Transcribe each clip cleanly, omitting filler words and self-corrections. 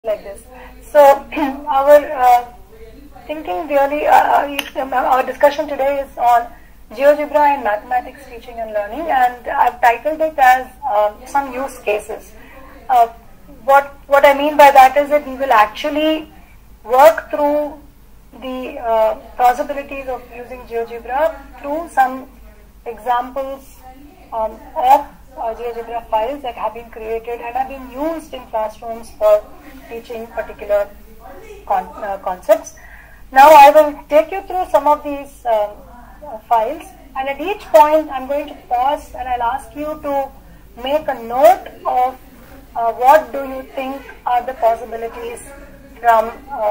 like this. So our thinking really, our discussion today is on GeoGebra in mathematics teaching and learning, and I've titled it as some use cases. What I mean by that is that we will actually work through the possibilities of using GeoGebra through some examples of GeoGebra files that have been created and have been used in classrooms for teaching particular concepts. Now I will take you through some of these files, and at each point I'm going to pause and I'll ask you to make a note of what do you think are the possibilities from,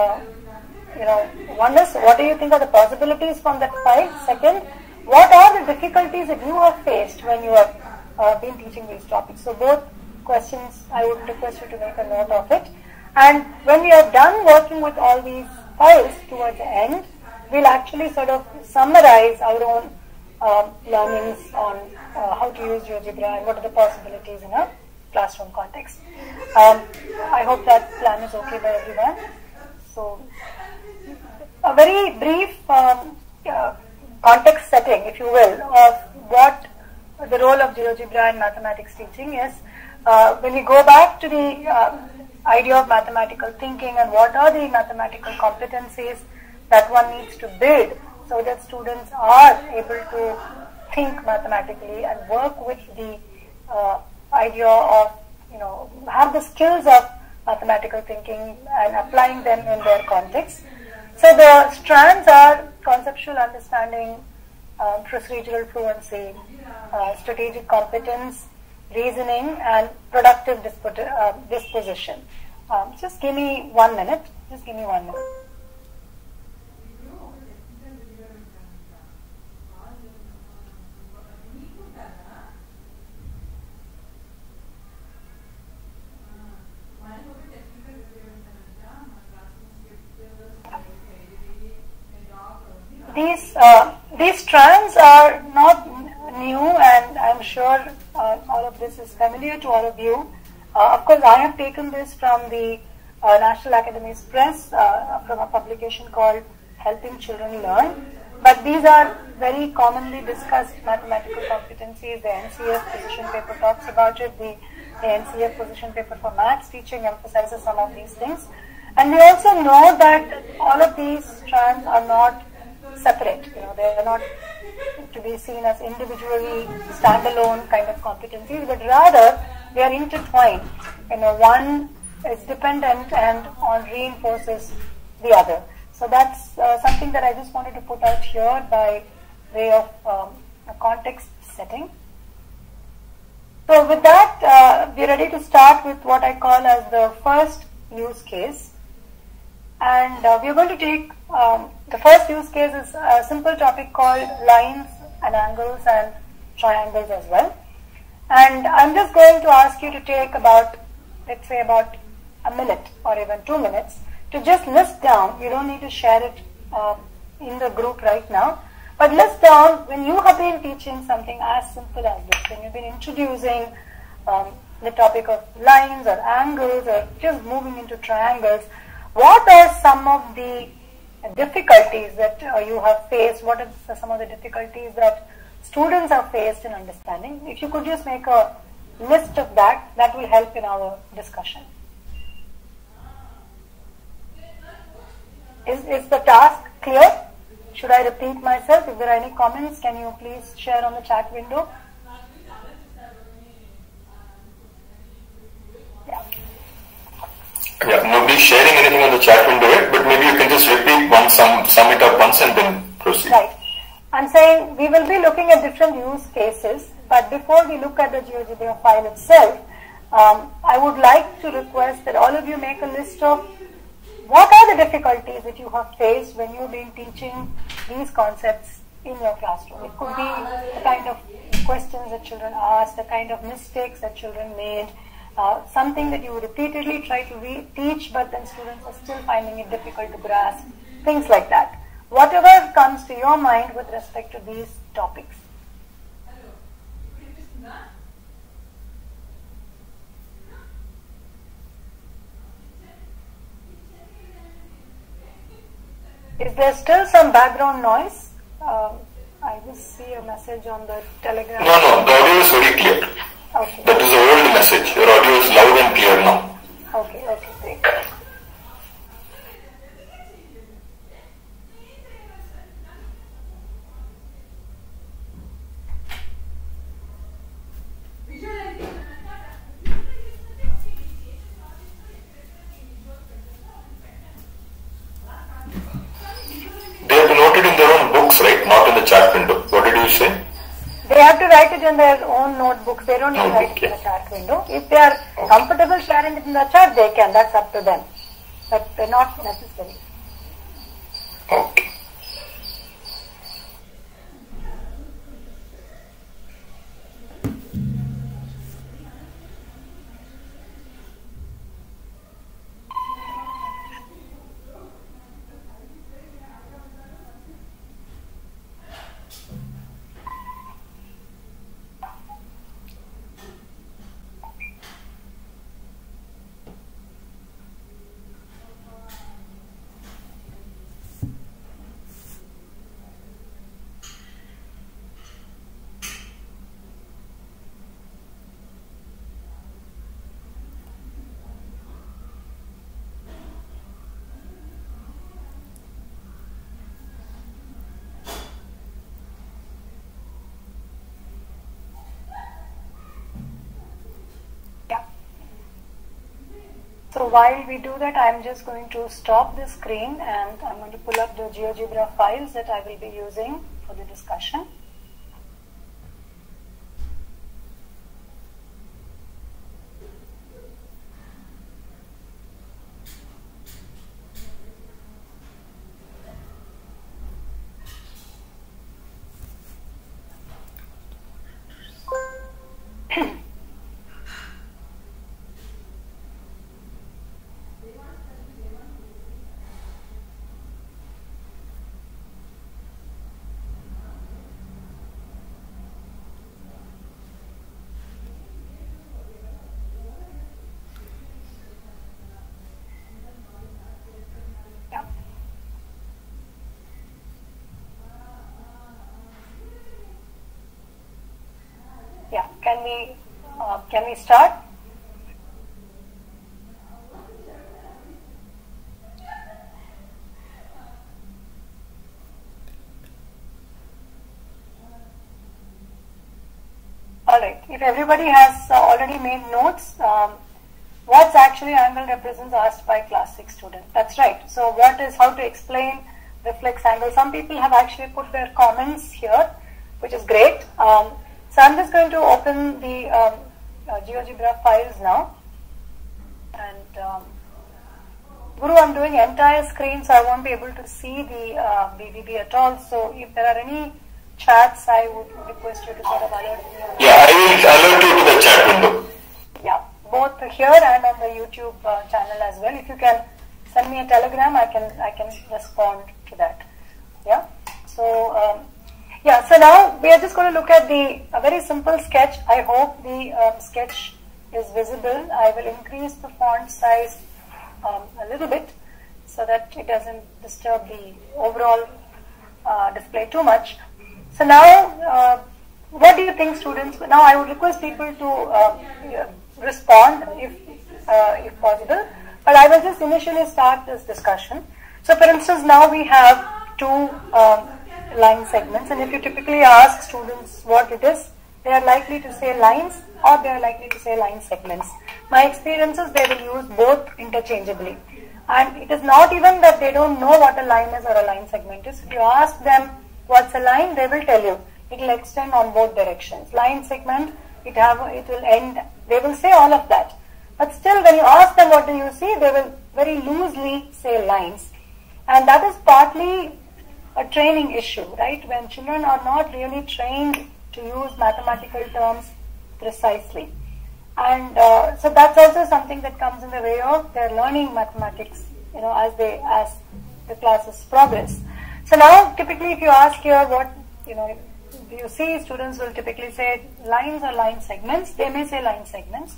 one is what do you think are the possibilities from that file. Second, what are the difficulties that you have faced when you have been teaching these topics. So both questions I would request you to make a note of it. And when we are done working with all these files towards the end, we'll actually sort of summarize our own learnings on how to use GeoGebra and what are the possibilities in a classroom context. I hope that plan is okay by everyone. So a very brief context setting, if you will, of what the role of GeoGebra in mathematics teaching is. When we go back to the idea of mathematical thinking and what are the mathematical competencies that one needs to build so that students are able to think mathematically and work with the idea of, have the skills of mathematical thinking and applying them in their context. So the strands are conceptual understanding, procedural fluency, strategic competence, reasoning, and productive disposition. Just give me 1 minute. Just give me 1 minute. These strands are not new, and I'm sure all of this is familiar to all of you. Of course, I have taken this from the National Academies Press, from a publication called Helping Children Learn. But these are very commonly discussed mathematical competencies. The NCF position paper talks about it. The NCF position paper for maths teaching emphasizes some of these things. And we also know that all of these strands are not separate. They are not to be seen as individually standalone kind of competencies, but rather they are intertwined. One is dependent and reinforces the other. So that's something that I just wanted to put out here by way of a context setting. So with that, we're ready to start with what I call as the first use case. And we're going to take the first use case is a simple topic called lines and angles and triangles as well. And I'm just going to ask you to take about, let's say about a minute or even 2 minutes to just list down. You don't need to share it in the group right now, but list down when you have been teaching something as simple as this, when you've been introducing the topic of lines or angles or just moving into triangles. What are some of the difficulties that you have faced? What are some of the difficulties that students have faced in understanding? If you could just make a list of that, that will help in our discussion. Is the task clear? Should I repeat myself? If there are any comments, can you please share on the chat window? Yeah, nobody's sharing anything on the chat window yet, but maybe you can just repeat once, sum it up once and then proceed. Right. I'm saying we will be looking at different use cases, but before we look at the GeoGebra file itself, I would like to request that all of you make a list of what are the difficulties that you have faced when you've been teaching these concepts in your classroom. It could be the kind of questions that children asked, the kind of mistakes that children made, something that you repeatedly try to teach, but then students are still finding it difficult to grasp, things like that. Whatever comes to your mind with respect to these topics. Is there still some background noise? I just see a message on the Telegram. No, the audio is very clear. Okay. That is the old message. Your audio is loud and clear now. Okay, great. They have to note it in their own books, right? Not in the chat window. What did you say? They have to write it in their own notebooks. They don't need to write it in the chat window. If they are comfortable sharing it in the chat, they can. That's up to them. But not necessary. Okay. So while we do that, I'm just going to stop the screen and I'm going to pull up the GeoGebra files that I will be using for the discussion. Yeah, can we start? Alright, if everybody has already made notes, what's actually angle represents asked by class 6 student. That's right. So what is how to explain reflex angle? Some people have actually put their comments here, which is great. So I'm just going to open the GeoGebra files now. And Guru, I'm doing entire screen, so I won't be able to see the BBB at all. So if there are any chats, I would request you to sort of alert me. Yeah, I will alert you to the chat window. Yeah, both here and on the YouTube channel as well. If you can send me a telegram, I can respond to that. Yeah. So so now we are just going to look at a very simple sketch. I hope the sketch is visible. I will increase the font size a little bit so that it doesn't disturb the overall display too much. So now, what do you think, students? Now I would request people to respond if possible, but I will just initially start this discussion. So for instance, now we have two line segments, and if you typically ask students what it is, they are likely to say lines or they are likely to say line segments. My experience is they will use both interchangeably, and it is not even that they don't know what a line is or a line segment is. If you ask them what's a line, they will tell you. It will extend on both directions. Line segment, it will end, they will say all of that. But still, when you ask them what do you see, they will very loosely say lines. And that is partly a training issue, right? When children are not really trained to use mathematical terms precisely. And so that's also something that comes in the way of their learning mathematics, as the classes progress. So now, typically, if you ask here what, you see, students will typically say lines or line segments. They may say line segments.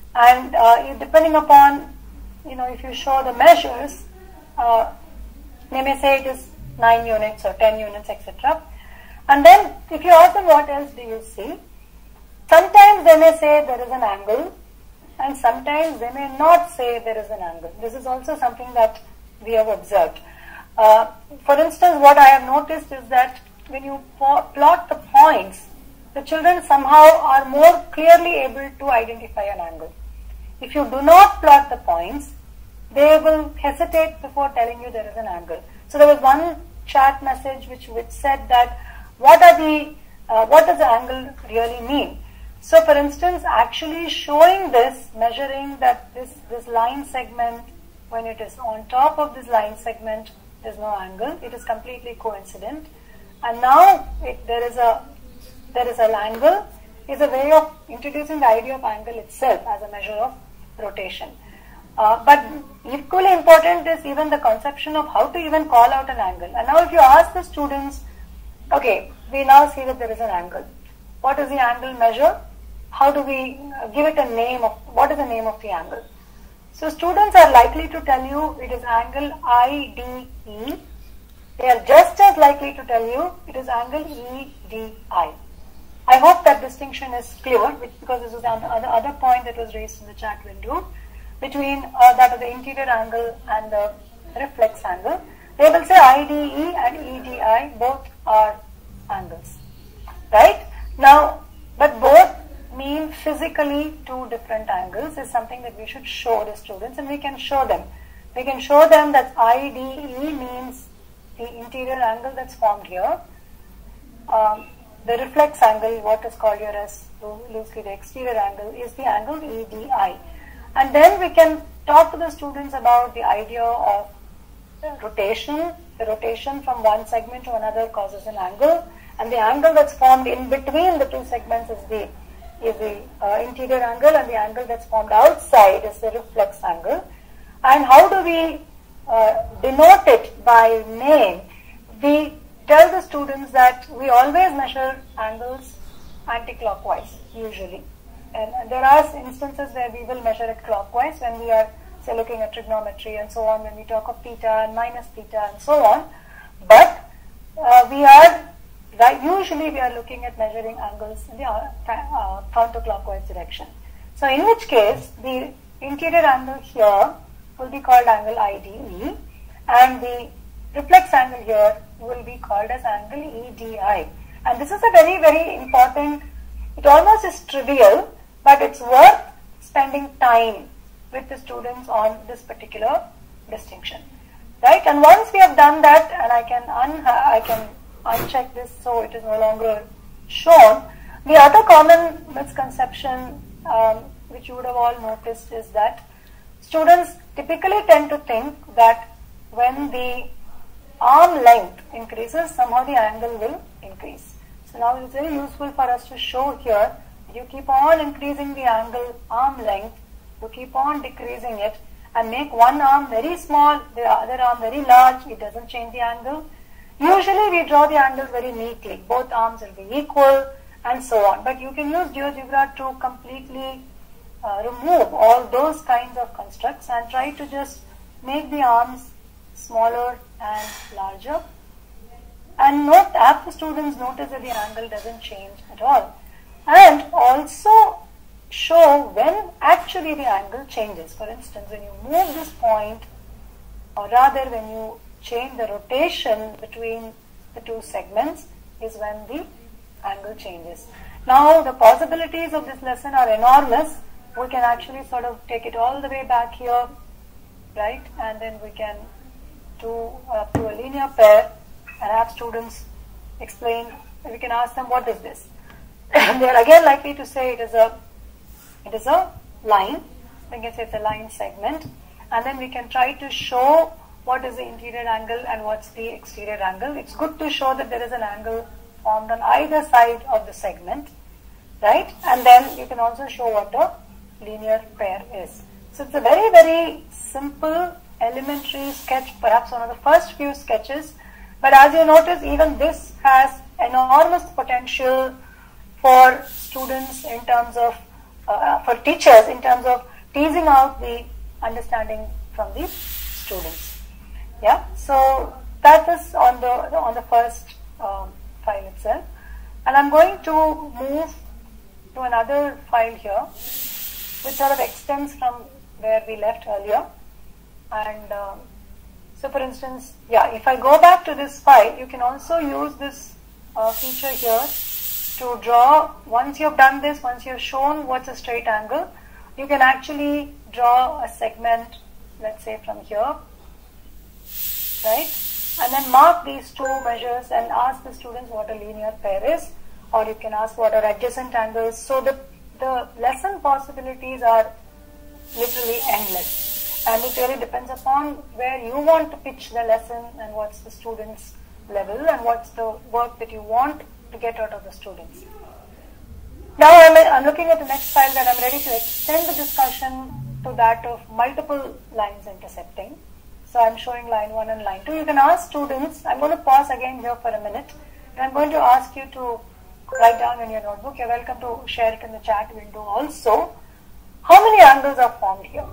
And depending upon, if you show the measures, They may say it is 9 units or 10 units, etc. And then if you ask them what else do you see, sometimes they may say there is an angle, and sometimes they may not say there is an angle. This is also something that we have observed. For instance, what I have noticed is that when you plot the points, the children somehow are more clearly able to identify an angle. If you do not plot the points, they will hesitate before telling you there is an angle. So there was one chat message which said that what does the angle really mean? So for instance, actually showing this, measuring that this line segment, when it is on top of this line segment, there is no angle. It is completely coincident. And now there is an angle is a way of introducing the idea of angle itself as a measure of rotation. But equally important is even the conception of how to even call out an angle. And now if you ask the students, okay, we now see that there is an angle. What is the angle measure? How do we give it a name of, what is the name of the angle? So students are likely to tell you it is angle IDE. They are just as likely to tell you it is angle EDI. I hope that distinction is clear, because this is another point that was raised in the chat window between that of the interior angle and the reflex angle. They will say IDE and EDI, both are angles, right? Now, but both mean physically two different angles is something that we should show the students, and we can show them. We can show them that IDE means the interior angle that's formed here. The reflex angle, what is called here as loosely the exterior angle, is the angle EDI. And then we can talk to the students about the idea of rotation. The rotation from one segment to another causes an angle, and the angle that's formed in between the two segments is the interior angle, and the angle that's formed outside is the reflex angle. And how do we denote it by name? We tell the students that we always measure angles anti-clockwise, usually. And there are instances where we will measure it clockwise when we are, say, looking at trigonometry and so on, when we talk of theta and minus theta and so on. But usually we are looking at measuring angles in the counterclockwise direction. So in which case, the interior angle here will be called angle IDE, and the reflex angle here will be called as angle EDI. And this is a very, very important, it almost is trivial, but it's worth spending time with the students on this particular distinction, right? And once we have done that, and I can uncheck this so it is no longer shown, the other common misconception which you would have all noticed is that students typically tend to think that when the arm length increases, somehow the angle will increase. So now it is very useful for us to show here, you keep on increasing the angle arm length, you keep on decreasing it, and make one arm very small, the other arm very large, it doesn't change the angle. Usually we draw the angles very neatly, both arms will be equal and so on. But you can use GeoGebra to completely remove all those kinds of constructs and try to just make the arms smaller and larger. And have the students notice that the angle doesn't change at all. And also show when actually the angle changes. For instance, when you move this point, or rather when you change the rotation between the two segments, is when the angle changes. Now the possibilities of this lesson are enormous. We can actually sort of take it all the way back here, right? And then we can do to a linear pair and have students explain. We can ask them, what is this? They are again likely to say it is a line. We can say it's a line segment, and then we can try to show what is the interior angle and what's the exterior angle. It's good to show that there is an angle formed on either side of the segment, right? And then you can also show what a linear pair is. So it's a very, very simple, elementary sketch, perhaps one of the first few sketches. But as you notice, even this has enormous potential for students in terms of, for teachers in terms of teasing out the understanding from the students. Yeah, so that is on the first file itself, and I'm going to move to another file here, which sort of extends from where we left earlier. And so, for instance, if I go back to this file, you can also use this feature here to draw. Once you've done this, once you've shown what's a straight angle, you can actually draw a segment, let's say from here, right? And then mark these two measures and ask the students what a linear pair is, or you can ask what are adjacent angles. So the lesson possibilities are literally endless, and it really depends upon where you want to pitch the lesson and what's the student's level and what's the work that you want to get out of the students. Now I'm looking at the next file, and I'm ready to extend the discussion to that of multiple lines intersecting. So I'm showing line 1 and line 2. You can ask students, I'm going to pause again here for a minute, and I'm going to ask you to write down in your notebook. You're welcome to share it in the chat window also. How many angles are formed here?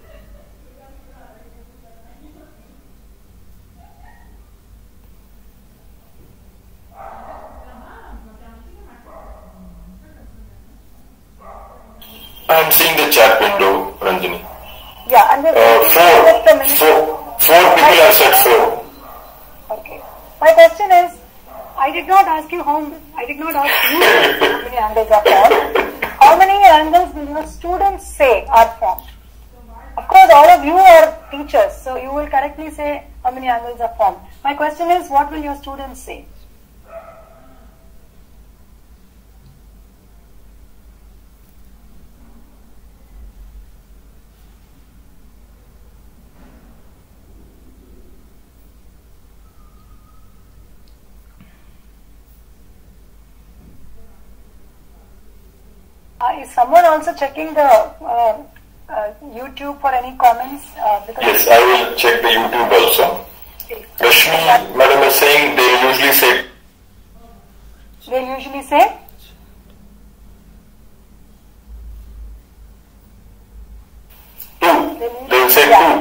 I'm seeing the chat window, Ranjini. Yeah, and four people have said 4. Okay. My question is, I did not ask you how many angles are formed. How many angles will your students say are formed? Of course, all of you are teachers, so you will correctly say how many angles are formed. My question is, what will your students say? Is someone also checking the YouTube for any comments? Yes, I will check the YouTube also. Rashmi madam is saying they usually say. They usually say? Two. They will say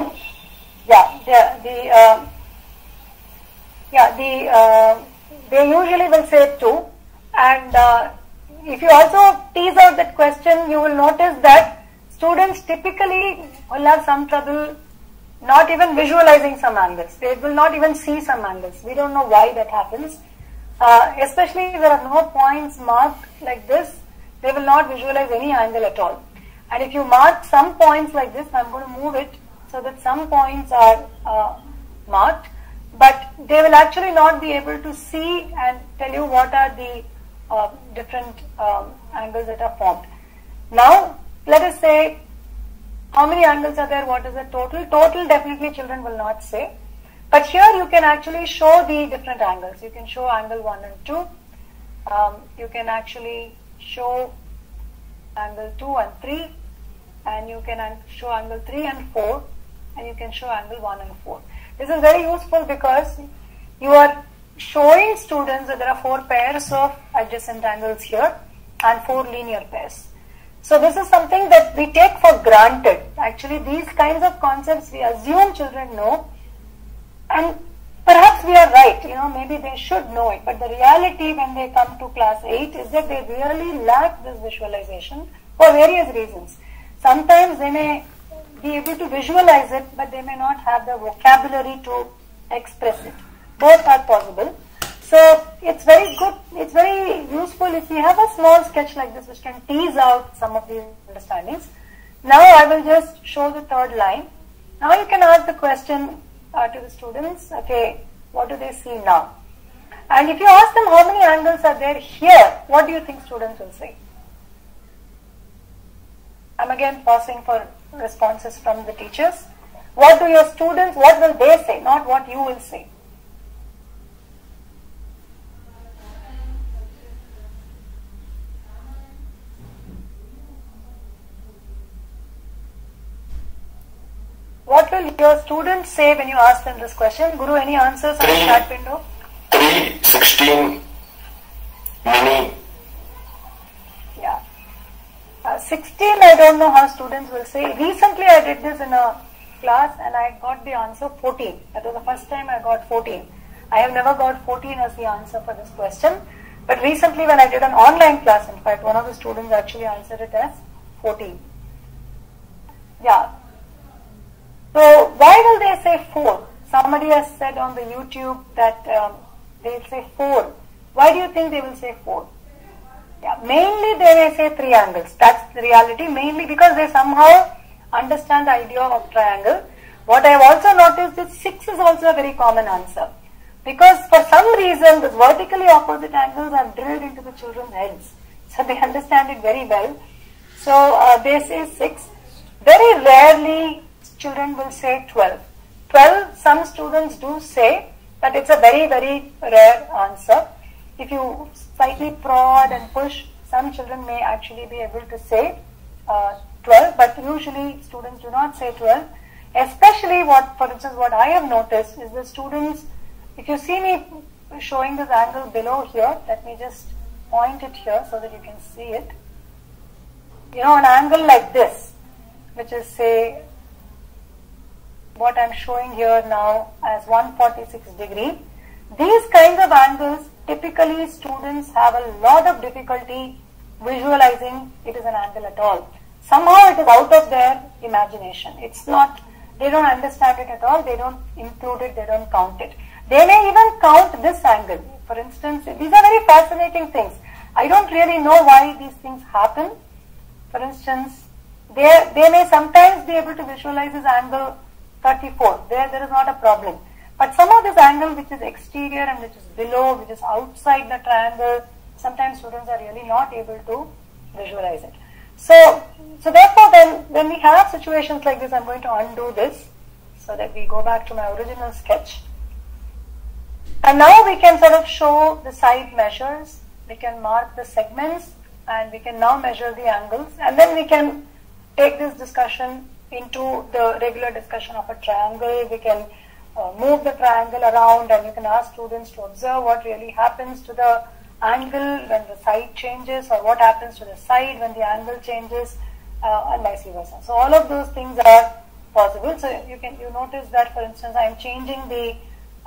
2. They usually will say 2, and if you also tease out that question, you will notice that students typically will have some trouble not even visualizing some angles. They will not even see some angles. We don't know why that happens. Especially if there are no points marked like this, they will not visualize any angle at all. And if you mark some points like this, I'm going to move it so that some points are marked, but they will actually not be able to see and tell you what are the different angles that are formed. Now, let us say, how many angles are there? What is the total? Total definitely children will not say. But here you can actually show the different angles. You can show angle 1 and 2. You can actually show angle 2 and 3. And you can show angle 3 and 4. And you can show angle 1 and 4. This is very useful because you are showing students that there are 4 pairs of adjacent angles here and 4 linear pairs. So this is something that we take for granted. Actually, these kinds of concepts we assume children know, and perhaps we are right, maybe they should know it, but the reality when they come to class 8 is that they really lack this visualization for various reasons. Sometimes they may be able to visualize it, but they may not have the vocabulary to express it. Both are possible. So it's very good, it's very useful if you have a small sketch like this which can tease out some of these understandings. Now I will just show the third line. Now you can ask the question to the students, okay, what do they see now? And if you ask them how many angles are there here, what do you think students will say? I'm again pausing for responses from the teachers. What do your students, what will they say, not what you will say? What will your students say when you ask them this question? Guru, any answers on the chat window? 3, 16, mini. Yeah. 16, I don't know how students will say. Recently I did this in a class and I got the answer 14. That was the first time I got 14. I have never got 14 as the answer for this question. But recently when I did an online class, in fact, one of the students actually answered it as 14. Yeah. So why will they say 4? Somebody has said on the YouTube that they will say 4. Why do you think they will say 4? Yeah, mainly they may say 3 angles. That's the reality. Mainly because they somehow understand the idea of triangle. What I have also noticed is 6 is also a very common answer. Because for some reason, the vertically opposite angles are drilled into the children's heads. So they understand it very well. So they say 6. Very rarely children will say 12. 12, some students do say, but it's a very, very rare answer. If you slightly prod and push, some children may actually be able to say 12, but usually students do not say 12. Especially for instance, what I have noticed is the students, if you see me showing this angle below here, let me just point it here so that you can see it. You know, an angle like this, which is say, what I'm showing here now as 146 degree. These kinds of angles, typically students have a lot of difficulty visualizing it is an angle at all. Somehow it is out of their imagination. It's not, they don't understand it at all, they don't include it, they don't count it. They may even count this angle. For instance, these are very fascinating things. I don't really know why these things happen. For instance, they may sometimes be able to visualize this angle 34. There is not a problem. But some of this angle which is exterior and which is below, which is outside the triangle, sometimes students are really not able to visualize it. So therefore then when we have situations like this, I'm going to undo this so that we go back to my original sketch. And now we can sort of show the side measures, we can mark the segments, and we can now measure the angles, and then we can take this discussion into the regular discussion of a triangle. We can move the triangle around, and you can ask students to observe what really happens to the angle when the side changes, or what happens to the side when the angle changes, and vice versa. So all of those things are possible. So you notice that, for instance, I am changing the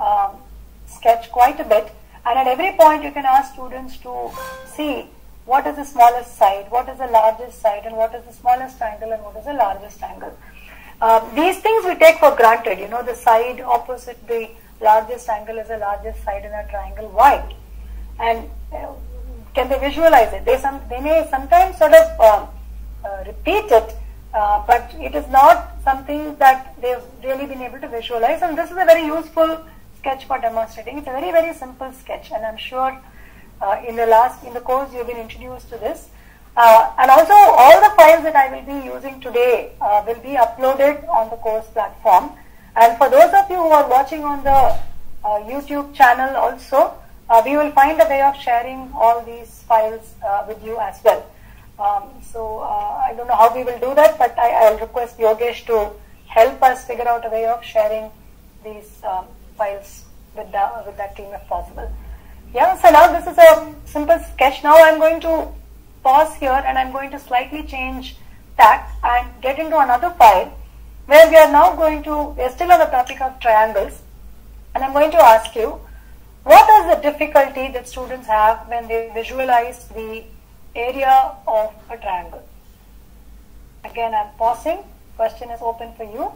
sketch quite a bit, and at every point you can ask students to see what is the smallest side, what is the largest side, and what is the smallest angle, and what is the largest angle. These things we take for granted. You know, the side opposite the largest angle is the largest side in a triangle. Why? And can they visualize it? They may sometimes sort of repeat it, but it is not something that they've really been able to visualize. And this is a very useful sketch for demonstrating. It's a very, very simple sketch, and I'm sure in the course you've been introduced to this. And also all the files that I will be using today will be uploaded on the course platform. And for those of you who are watching on the YouTube channel also, we will find a way of sharing all these files with you as well. So I don't know how we will do that, but I'll request Yogesh to help us figure out a way of sharing these files with that team if possible. Yeah, so now this is a simple sketch. Now I'm going to pause here and I'm going to slightly change tack and get into another file where we are still on the topic of triangles, and I'm going to ask you, what is the difficulty that students have when they visualize the area of a triangle? Again, I'm pausing. Question is open for you.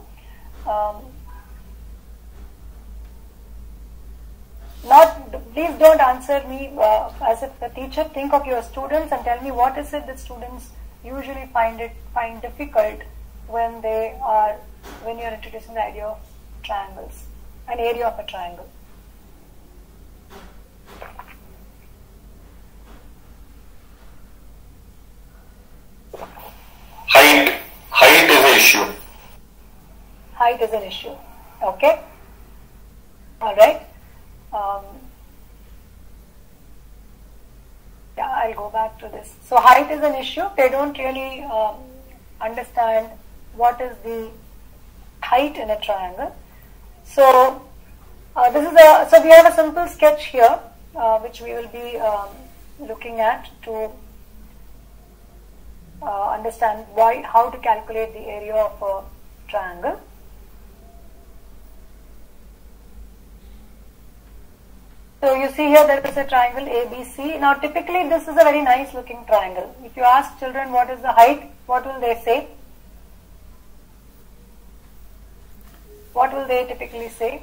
Please don't answer me as if a teacher. Think of your students and tell me what is it that students usually find difficult when you're introducing the idea of triangles, an area of a triangle. Height is an issue. Height is an issue. Okay. All right. Yeah, I'll go back to this. So height is an issue. They don't really understand what is the height in a triangle. So so we have a simple sketch here, which we will be looking at to understand how to calculate the area of a triangle. So you see here there is a triangle ABC. Now typically this is a very nice looking triangle. If you ask children what is the height, what will they say? What will they typically say?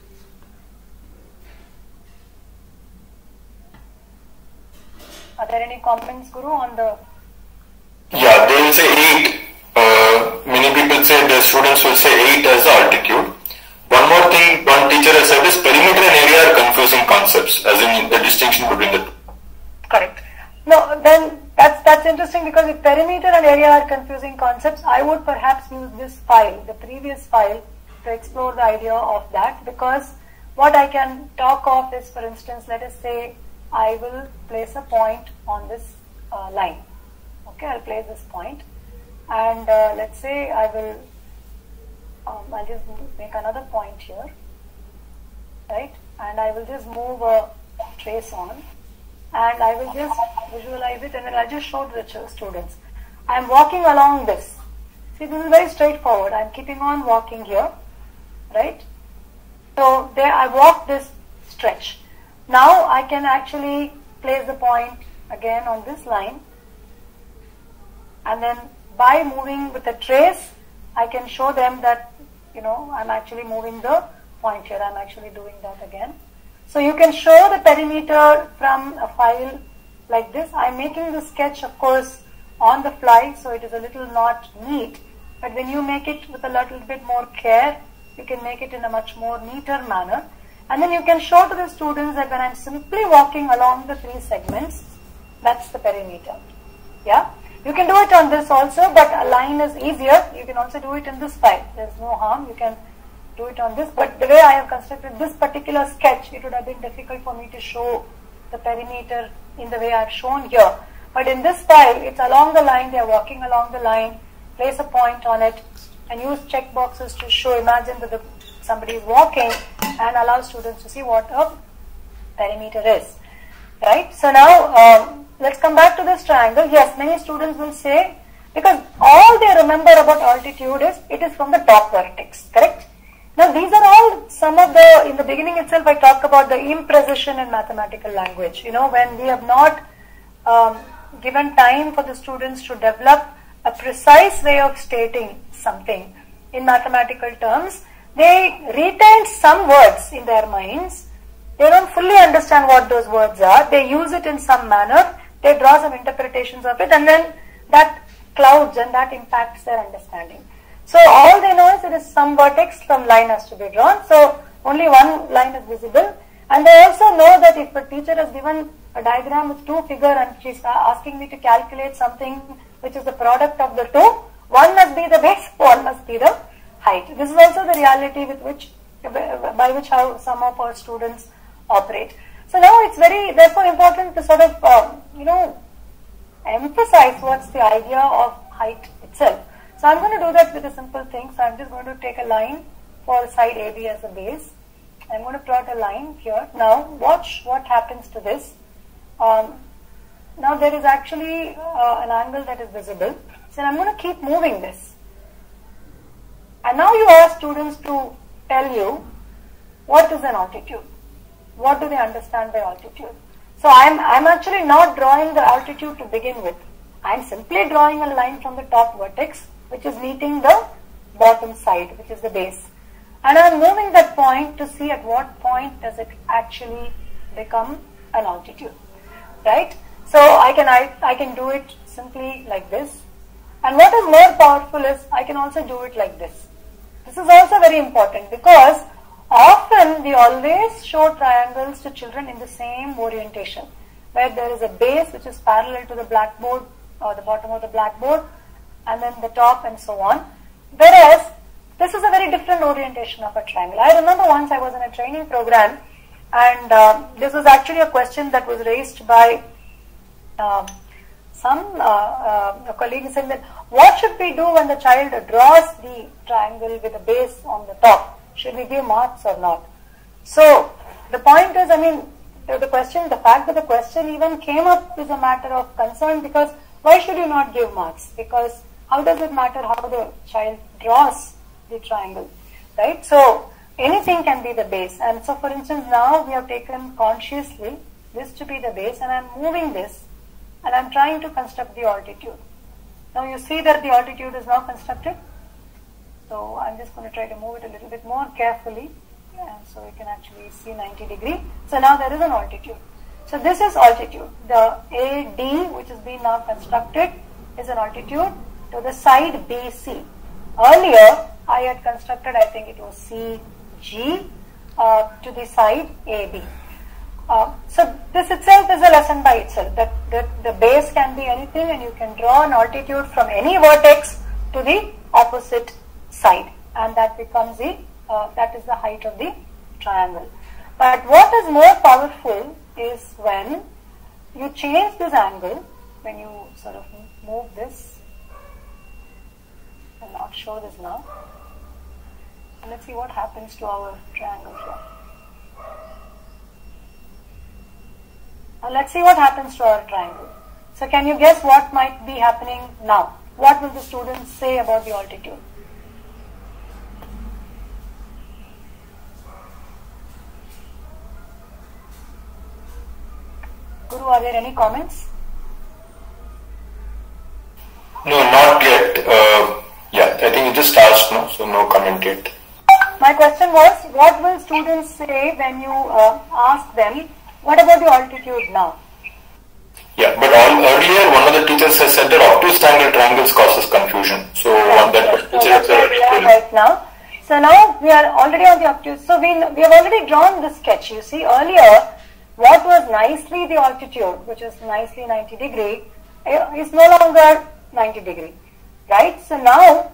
Are there any comments, Guru, on the... Yeah, they will say 8. Many people say, the students will say 8 as the altitude. One more thing one teacher has said is perimeter and area are confusing concepts, as in the distinction between the two. Correct. No, then that's interesting, because if perimeter and area are confusing concepts, I would perhaps use this file, the previous file, to explore the idea of that, because what I can talk of is, for instance, let us say I will place a point on this line. Okay, I'll place this point, and let's say I will, I'll just make another point here, right, and I will just move a trace on, and I will just visualize it, and then I'll just show to the students. I'm walking along this. See, this is very straightforward. I'm keeping on walking here, right? So there I walk this stretch. Now I can actually place the point again on this line, and then by moving with a trace, I can show them that, you know, I'm actually moving the point here. I'm actually doing that again. So you can show the perimeter from a file like this. I'm making the sketch, of course, on the fly, so it is a little not neat. But when you make it with a little bit more care, you can make it in a much more neater manner. And then you can show to the students that when I'm simply walking along the 3 segments, that's the perimeter. Yeah? You can do it on this also, but a line is easier. You can also do it in this file. There's no harm. You can do it on this. But the way I have constructed this particular sketch, it would have been difficult for me to show the perimeter in the way I've shown here. But in this file, it's along the line. They are walking along the line. Place a point on it and use check boxes to show. Imagine that somebody is walking, and allow students to see what a perimeter is. Right? So now, let's come back to this triangle. Yes, many students will say, because all they remember about altitude is, it is from the top vertex, correct? Now these are all some of the, in the beginning itself I talked about the imprecision in mathematical language. You know, when we have not given time for the students to develop a precise way of stating something in mathematical terms, they retain some words in their minds. They don't fully understand what those words are. They use it in some manner. They draw some interpretations of it, and then that clouds and that impacts their understanding. So all they know is there is some vertex, some line has to be drawn. So only one line is visible. And they also know that if a teacher has given a diagram with 2 figures and she's asking me to calculate something which is the product of the 2, one must be the base, one must be the height. This is also the reality with which, by which how some of our students operate. So now it's very, therefore, important to sort of, you know, emphasize what's the idea of height itself. So I'm going to do that with a simple thing. So I'm just going to take a line for side AB as a base. I'm going to plot a line here. Now watch what happens to this. Now there is actually an angle that is visible. So I'm going to keep moving this. And now you ask students to tell you what is an altitude. What do they understand by altitude? So I'm actually not drawing the altitude to begin with. I'm simply drawing a line from the top vertex, which is meeting the bottom side, which is the base. And I'm moving that point to see at what point does it actually become an altitude, right? So I can do it simply like this. And what is more powerful is I can also do it like this. This is also very important, because often we always show triangles to children in the same orientation, where there is a base which is parallel to the blackboard or the bottom of the blackboard, and then the top and so on. Whereas this is a very different orientation of a triangle. I remember once I was in a training program, and this was actually a question that was raised by some colleagues, saying that what should we do when the child draws the triangle with a base on the top? Should we give marks or not? So the point is, I mean, the fact that the question even came up is a matter of concern, because why should you not give marks? Because how does it matter how the child draws the triangle, right? So anything can be the base. And so for instance, now we have taken consciously this to be the base, and I'm moving this and I'm trying to construct the altitude. Now you see that the altitude is now constructed. So I'm just going to try to move it a little bit more carefully, and so you can actually see 90 degree. So now there is an altitude. So this is altitude. The AD, which has been now constructed, is an altitude to the side BC. Earlier, I had constructed, I think it was CG to the side AB. So this itself is a lesson by itself, that the base can be anything, and you can draw an altitude from any vertex to the opposite side, and that becomes that is the height of the triangle. But what is more powerful is when you change this angle, when you sort of move this. I'll not show this now. Let's see what happens to our triangle here. Let's see what happens to our triangle. So can you guess what might be happening now? What will the students say about the altitude? Guru, are there any comments? No, not yet. Yeah, I think it just starts now, so no comment yet. My question was, what will students say when you ask them, what about the altitude now? Yeah, but earlier one of the teachers has said that obtuse angle triangles causes confusion. So one that teacher has said right now. So now we are already on the obtuse. So we have already drawn the sketch. You see, earlier what was nicely the altitude, which is nicely 90 degree, is no longer 90 degree, right? So now,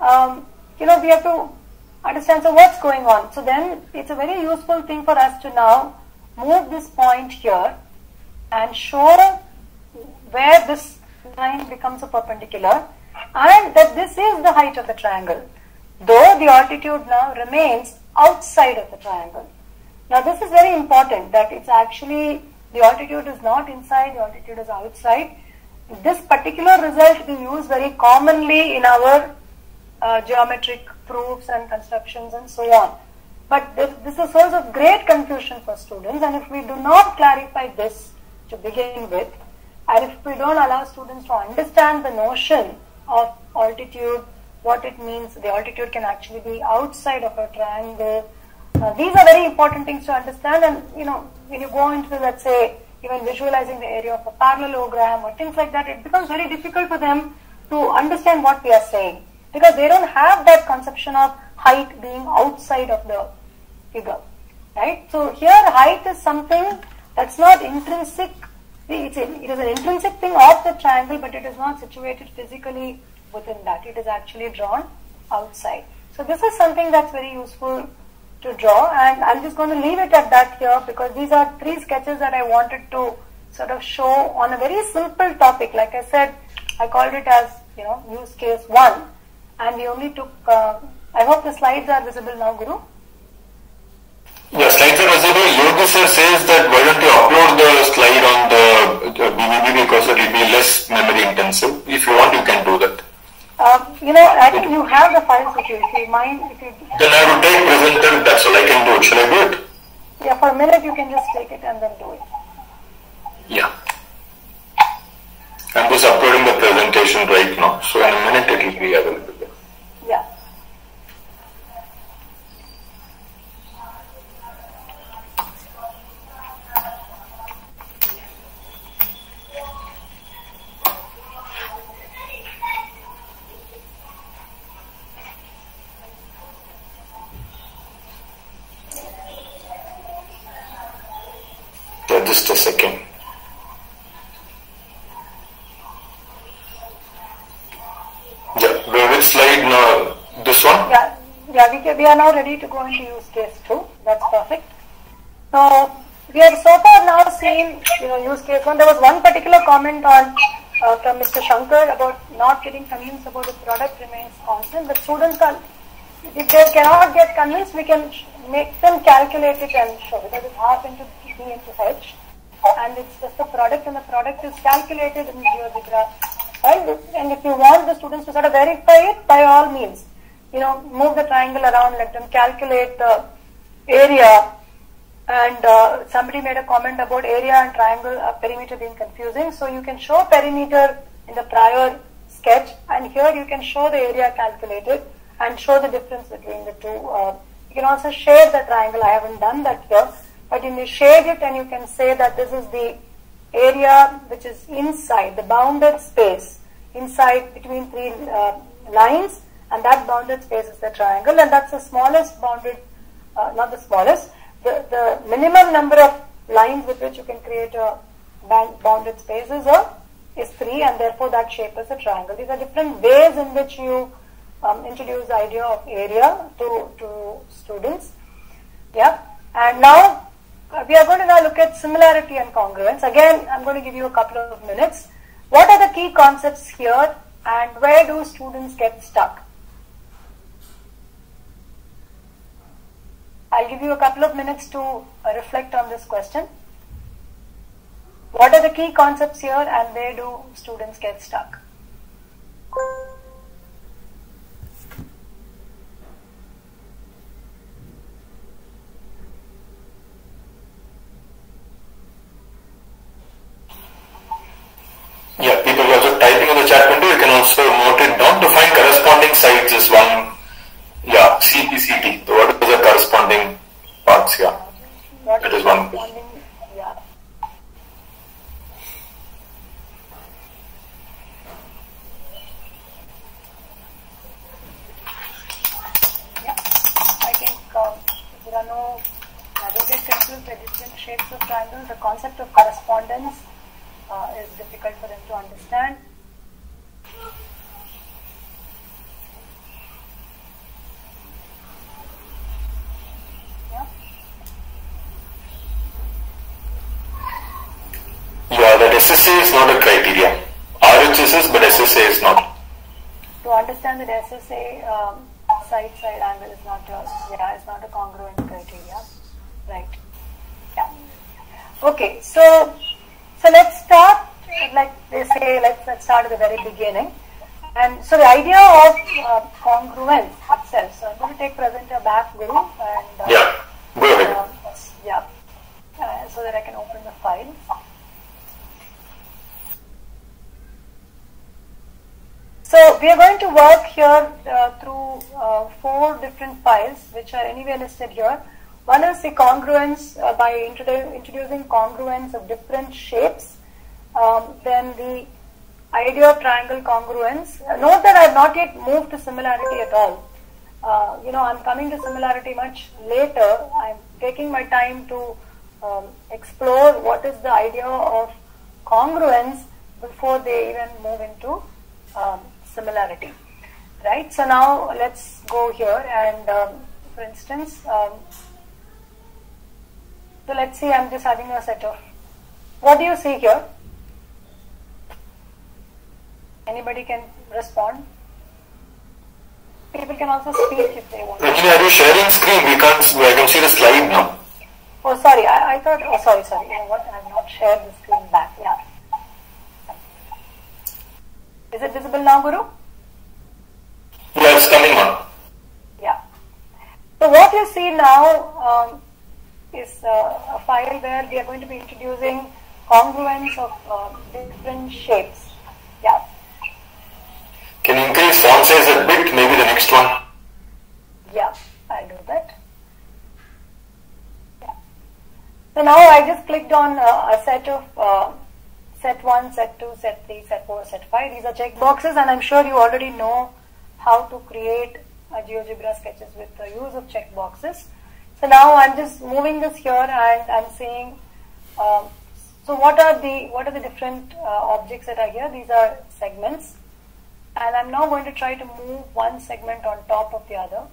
we have to understand, so what's going on? So then it's a very useful thing for us to now move this point here and show where this line becomes a perpendicular, and that this is the height of the triangle, though the altitude now remains outside of the triangle. Now this is very important, that it's actually, the altitude is not inside, the altitude is outside. This particular result we use very commonly in our geometric proofs and constructions and so on. But this is a source of great confusion for students, and if we do not clarify this to begin with, and if we don't allow students to understand the notion of altitude, what it means, the altitude can actually be outside of a triangle. These are very important things to understand, and when you go into, let's say, even visualizing the area of a parallelogram or things like that, it becomes very difficult for them to understand what we are saying, because they don't have that conception of height being outside of the figure, right? So here height is something that's not intrinsic. It is an intrinsic thing of the triangle, but it is not situated physically within that. It is actually drawn outside. So this is something that's very useful to draw, and I'm just going to leave it at that here, because these are three sketches that I wanted to sort of show on a very simple topic. Like I said, I called it as use case 1, and we only took, I hope the slides are visible now, Guru. Yeah, slides are visible. Yogi sir says that why don't you upload the slide on the BBB, because it will be less memory intensive. If you want, you can do that. I think you have the files with you. If you mind, then I will take presenter. That's all I can do. Shall I do it? Yeah, for a minute you can just take it and then do it. Yeah. I'm just uploading the presentation right now, so in a minute it will be available. Yeah. Just a second. Yeah, which slide now? This one? Yeah, we are now ready to go into use case 2. That's perfect. So we have so far now seen use case 1. There was one particular comment on from Mr. Shankar about not getting convinced about the product remains constant. But students are, if they cannot get convinced, we can make them calculate it and show, because it's half into B into H, and it's just the product, and the product is calculated in GeoGebra. Right? And if you want the students to sort of verify it, by all means. move the triangle around, let them calculate the area. And somebody made a comment about area and triangle perimeter being confusing. So you can show perimeter in the prior sketch, and here you can show the area calculated and show the difference between the two. You can also shade the triangle. I haven't done that here, but you may shade it and you can say that this is the area which is inside the bounded space, inside between three lines, and that bounded space is the triangle, and that's the smallest bounded, not the smallest, the minimum number of lines with which you can create a bounded space is 3, and therefore that shape is a triangle. These are different ways in which you introduce the idea of area to students. Yeah, and now we are going to now look at similarity and congruence. Again, I'm going to give you a couple of minutes. What are the key concepts here, and where do students get stuck? I'll give you a couple of minutes to reflect on this question. What are the key concepts here, and where do students get stuck? Yeah, people are also typing in the chat window. You can also note it down. To find corresponding sides is one. Yeah, CPCT. So what is the corresponding parts here? That is one. Yeah. Yeah, I think there are no, don't get confused by different shapes of triangles. The concept of correspondence is difficult for them to understand. Yeah, that SSA is not a criteria. RHS is, but SSA is not. To understand that SSA side angle is not a congruent criteria, right? Yeah. Okay, so let's start, like they say, let's start at the very beginning. And so the idea of congruence itself. So I'm going to take presenter back, Guru, and yeah, go ahead. So that I can open the file. So we are going to work here through 4 different files, which are anyway listed here. One is the congruence by introducing congruence of different shapes. Then the idea of triangle congruence. Note that I have not yet moved to similarity at all. I'm coming to similarity much later. I'm taking my time to explore what is the idea of congruence before they even move into similarity. Right? So now let's go here and for instance, so let's see, I'm just having a set of, what do you see here? Anybody can respond. People can also speak if they want. Rajini, are you sharing screen? I can see the slide now. Oh, sorry. I thought, sorry. You know what? I have not shared the screen back. Yeah. Is it visible now, Guru? Yeah, it's coming on. Yeah. So what you see now is a file where we are going to be introducing congruence of different shapes. Yeah. Can you increase font size a bit? Maybe the next one. Yeah, I'll do that. Yeah. So now I just clicked on a set of set 1, set 2, set 3, set 4, set 5. These are checkboxes, and I'm sure you already know how to create GeoGebra sketches with the use of checkboxes. So now I'm just moving this here, and I'm saying, so what are the different objects that are here? These are segments. And I'm now going to try to move one segment on top of the other.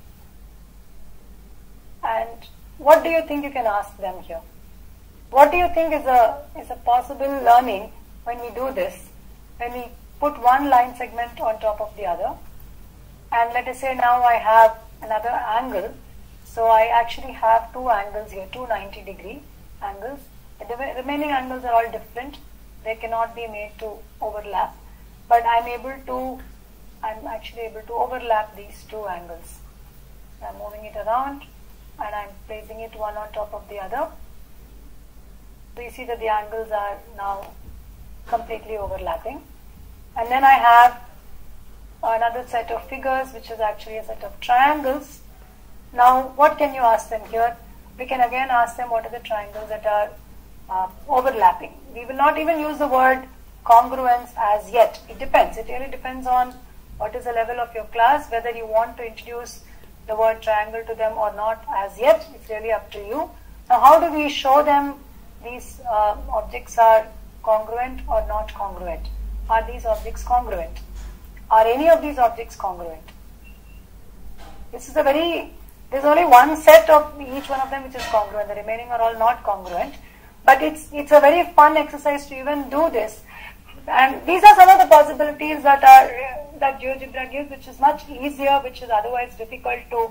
And what do you think you can ask them here? What do you think is a possible learning when we do this? When we put one line segment on top of the other, and let us say now I have another angle. So I actually have 2 angles here, 2 90-degree angles. The remaining angles are all different. They cannot be made to overlap. But I'm able to I'm actually able to overlap these two angles. I'm moving it around and I'm placing it one on top of the other. So you see that the angles are now completely overlapping. And then I have another set of figures, which is actually a set of triangles. Now, what can you ask them here? We can again ask them what are the triangles that are overlapping. We will not even use the word congruence as yet. It depends. It really depends on what is the level of your class, whether you want to introduce the word triangle to them or not as yet. It's really up to you. Now, how do we show them these objects are congruent or not congruent? Are these objects congruent? Are any of these objects congruent? This is there's only one set of each one of them which is congruent. The remaining are all not congruent. But it's a very fun exercise to even do this. And these are some of the possibilities that GeoGebra gives, which is much easier, which is otherwise difficult to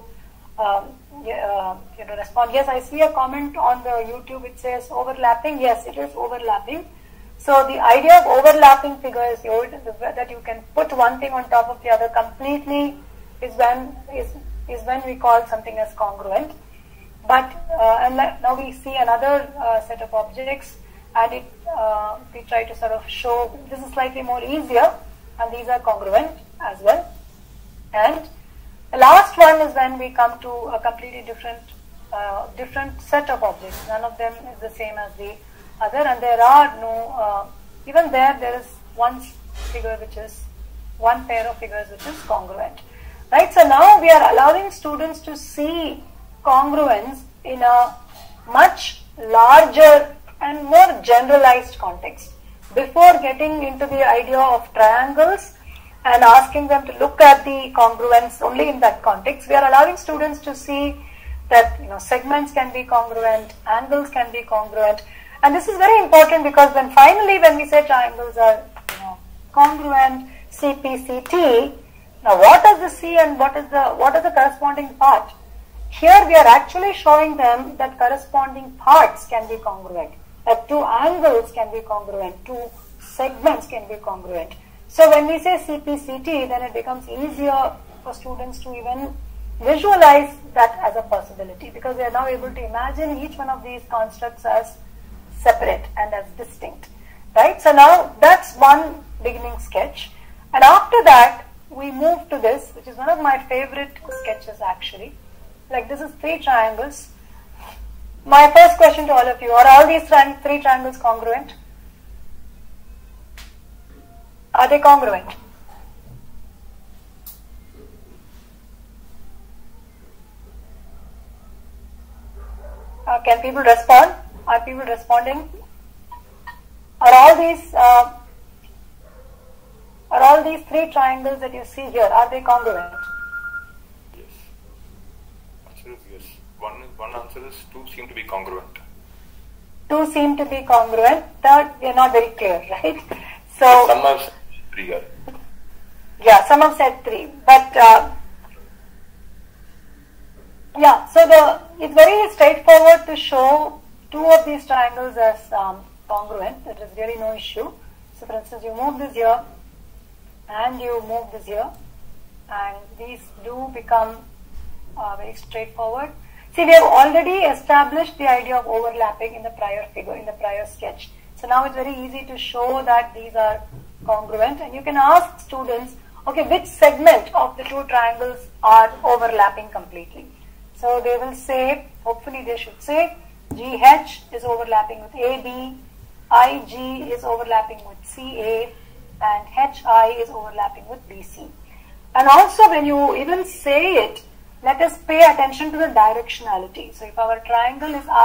respond. Yes, I see a comment on the YouTube which says overlapping. Yes, it is overlapping. So the idea of overlapping figures that you can put one thing on top of the other completely is when we call something as congruent. But and now we see another set of objects, and we try to sort of show this is slightly more easier, and these are congruent as well. And the last one is when we come to a completely different set of objects. None of them is the same as the other, and there are no even there is one pair of figures which is congruent. Right. So now we are allowing students to see congruence in a much larger and more generalized context. Before getting into the idea of triangles and asking them to look at the congruence only in that context, we are allowing students to see that segments can be congruent, angles can be congruent, and this is very important because when we say triangles are congruent, CPCT, now what is the C and what is the corresponding part? Here we are actually showing them that corresponding parts can be congruent. Like two angles can be congruent, two segments can be congruent. So when we say CPCT, then it becomes easier for students to even visualize that as a possibility, because they are now able to imagine each one of these constructs as separate and as distinct. Right? So now that's one beginning sketch. And after that, we move to this, which is one of my favorite sketches actually. Like this is three triangles. My first question to all of you, are all these three triangles congruent? Are they congruent? Can people respond? Are people responding? Are all these three triangles that you see here, are they congruent? Yes. Answer is yes. One answer is two seem to be congruent. Two seem to be congruent. Third, we are not very clear, right? So some have said three here. Yeah, some have said three, but yeah. So it's very straightforward to show two of these triangles as congruent. There is really no issue. So, for instance, you move this here, and you move this here, and these do become very straightforward. See, we have already established the idea of overlapping in the prior figure, in the prior sketch. So now it's very easy to show that these are congruent, and you can ask students, okay, which segment of the two triangles are overlapping completely? So they will say, hopefully they should say, GH is overlapping with AB, IG is overlapping with CA, and HI is overlapping with BC. And also when you even say it, let us pay attention to the directionality. So if our triangle is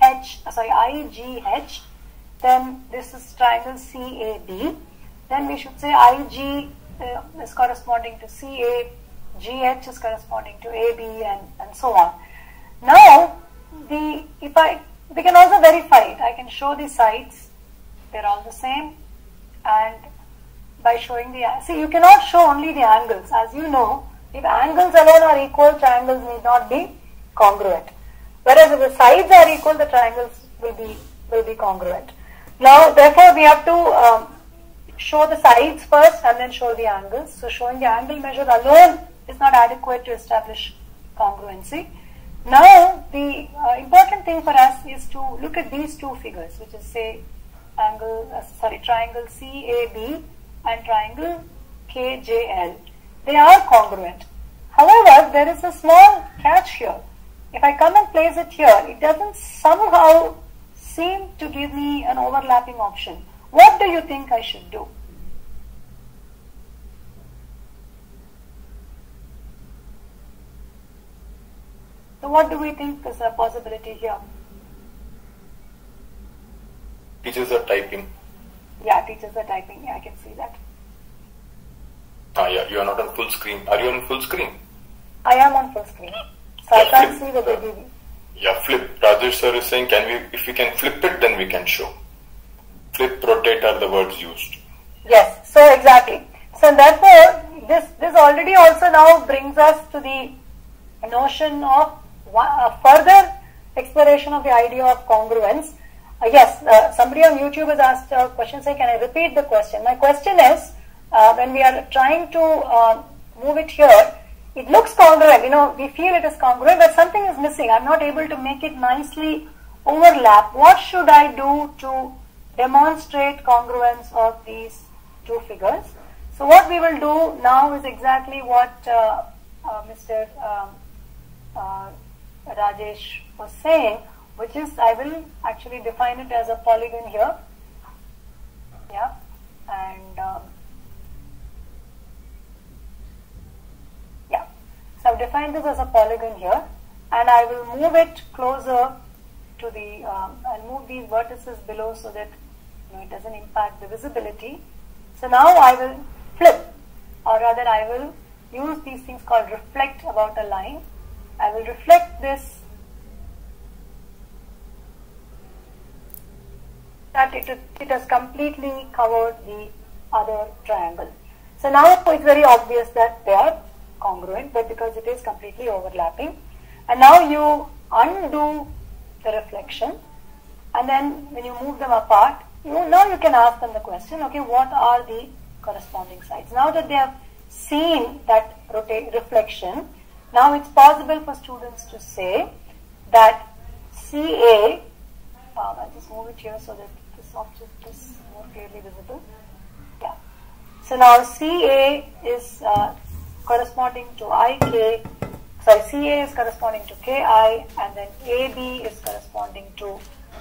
IGH, then this is triangle CAB. Then we should say IG is corresponding to CA, GH is corresponding to AB, and so on. Now, we can also verify it. I can show the sides. They're all the same. And by showing you cannot show only the angles. As you know, if angles alone are equal, triangles need not be congruent. Whereas if the sides are equal, the triangles will be congruent. Now, therefore, we have to show the sides first and then show the angles. So showing the angle measure alone is not adequate to establish congruency. Now the important thing for us is to look at these two figures, which is say triangle CAB and triangle KJL. They are congruent. However, there is a small catch here. If I come and place it here, it doesn't somehow seem to give me an overlapping option. What do you think I should do? So what do we think is a possibility here? Teachers are typing. Yeah, teachers are typing. Yeah, I can see that. Yeah, you are not on full screen. Are you on full screen? I am on full screen. So I can't see the baby. Yeah, flip. Rajesh sir is saying, if we can flip it, then we can show. Flip, rotate are the words used. Yes, so exactly. So therefore, this already also now brings us to the notion of further exploration of the idea of congruence. Yes, somebody on YouTube has asked a question, saying, can I repeat the question? My question is, when we are trying to move it here, it looks congruent, we feel it is congruent, but something is missing. I'm not able to make it nicely overlap. What should I do to demonstrate congruence of these two figures? So what we will do now is exactly what Mr. Rajesh was saying, which is I will actually define it as a polygon here. Yeah, and so I've defined this as a polygon here, and I will move it closer to the, I'll move these vertices below so that it doesn't impact the visibility. So now I will flip, or rather I will use these things called reflect about a line. I will reflect this, that it has completely covered the other triangle. So now it's very obvious that they are congruent, but because it is completely overlapping. And now you undo the reflection, and then when you move them apart, now you can ask them the question, okay, what are the corresponding sides? Now that they have seen that reflection, now it's possible for students to say that CA, I'll just move it here so that this object is more clearly visible. Yeah. So now CA is corresponding to CA is corresponding to KI, and then AB is corresponding to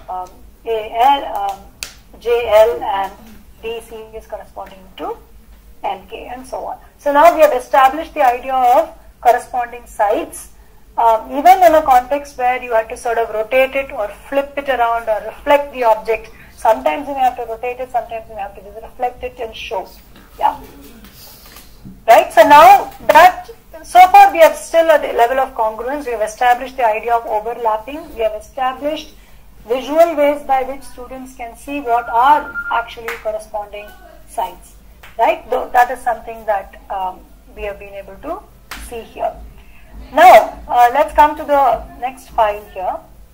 JL, and DC is corresponding to LK, and so on. So now we have established the idea of corresponding sides, even in a context where you have to sort of rotate it or flip it around or reflect the object. Sometimes you may have to rotate it, sometimes you may have to just reflect it and show. Yeah. Right? So now that, so far we have still at the level of congruence. We have established the idea of overlapping. We have established visual ways by which students can see what are actually corresponding sides. Right? That is something that we have been able to see here. Now, let's come to the next file here.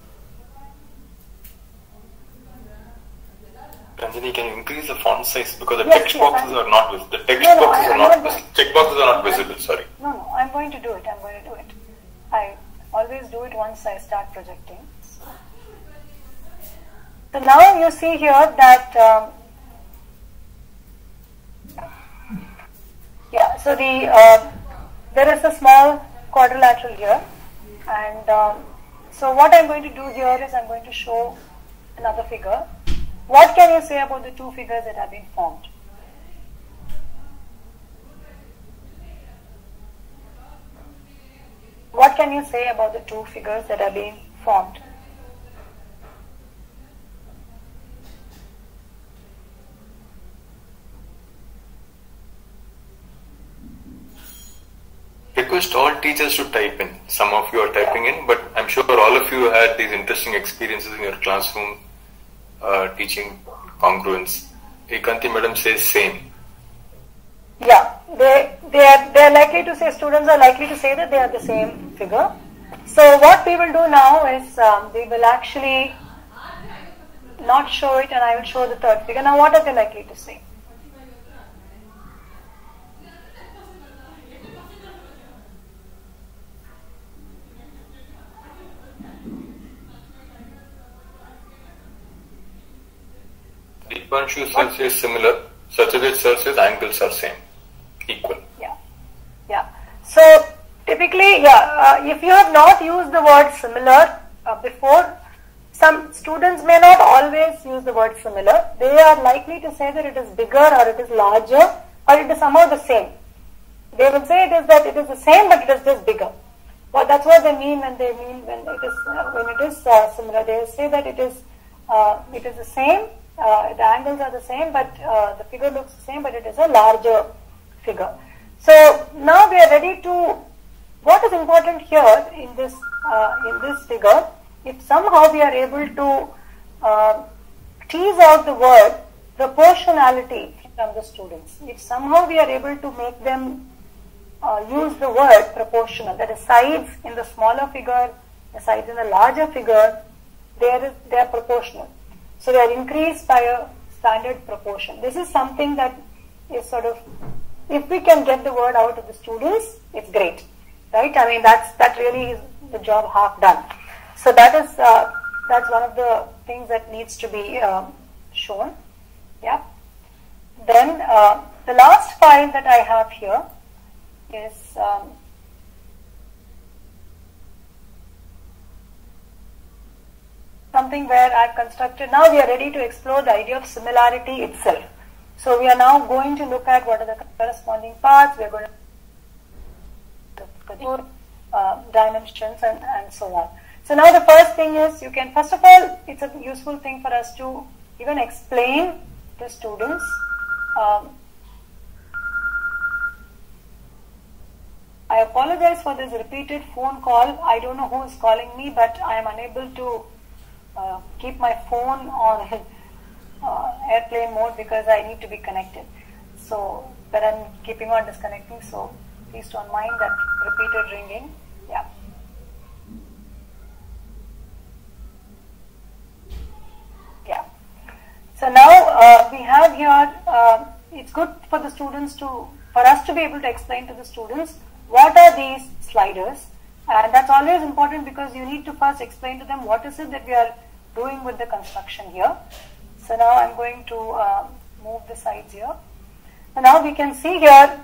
Ranjani, can you increase the font size because the text boxes are not visible. The text boxes are not visible. Check boxes are not visible. Sorry. No, I'm going to do it. I always do it once I start projecting. So now you see here that so there is a small quadrilateral here, and so what I'm going to do here is I'm going to show another figure. What can you say about the two figures that have been formed? What can you say about the two figures that are being formed? Request all teachers to type in. Some of you are typing in, but I'm sure all of you had these interesting experiences in your classroom teaching congruence. Ekanti madam says same. Yeah, they are likely to say, students are likely to say that they are the same figure. So what we will do now is we will actually not show it, and I will show the third figure. Now what are they likely to say? Dipanshu sir says similar. Satyajit sir says angles are same, equal. Yeah. So typically, if you have not used the word similar before, some students may not always use the word similar. They are likely to say that it is bigger or it is larger or it is somehow the same. They will say it is the same, but it is just bigger. Well, that's what they mean when it is similar. They will say that it is the same. The angles are the same, but the figure looks the same, but it is a larger figure. So now we are ready to. What is important here in this figure? If somehow we are able to tease out the word proportionality from the students, if somehow we are able to make them use the word proportional, that is sides in the smaller figure, the sides in the larger figure, they are proportional. So they are increased by a standard proportion. This is something that is sort of, if we can get the word out of the students, it's great, right? I mean, that really is the job half done. So that's one of the things that needs to be shown. Yeah. Then the last file that I have here is something where I've constructed. Now we are ready to explore the idea of similarity itself. So we are now going to look at what are the corresponding parts. We are going to dimensions and so on. So now the first thing is, you can, first of all, it's a useful thing for us to even explain to students I apologize for this repeated phone call. I don't know who is calling me, but I am unable to keep my phone on airplane mode because I need to be connected. So, but I'm keeping on disconnecting, so please don't mind that repeated ringing. Yeah. Yeah. So now we have here, it's good for the students for us to be able to explain to the students what are these sliders, and that's always important because you need to first explain to them what is it that we are doing with the construction here. So now I'm going to move the sides here. So now we can see here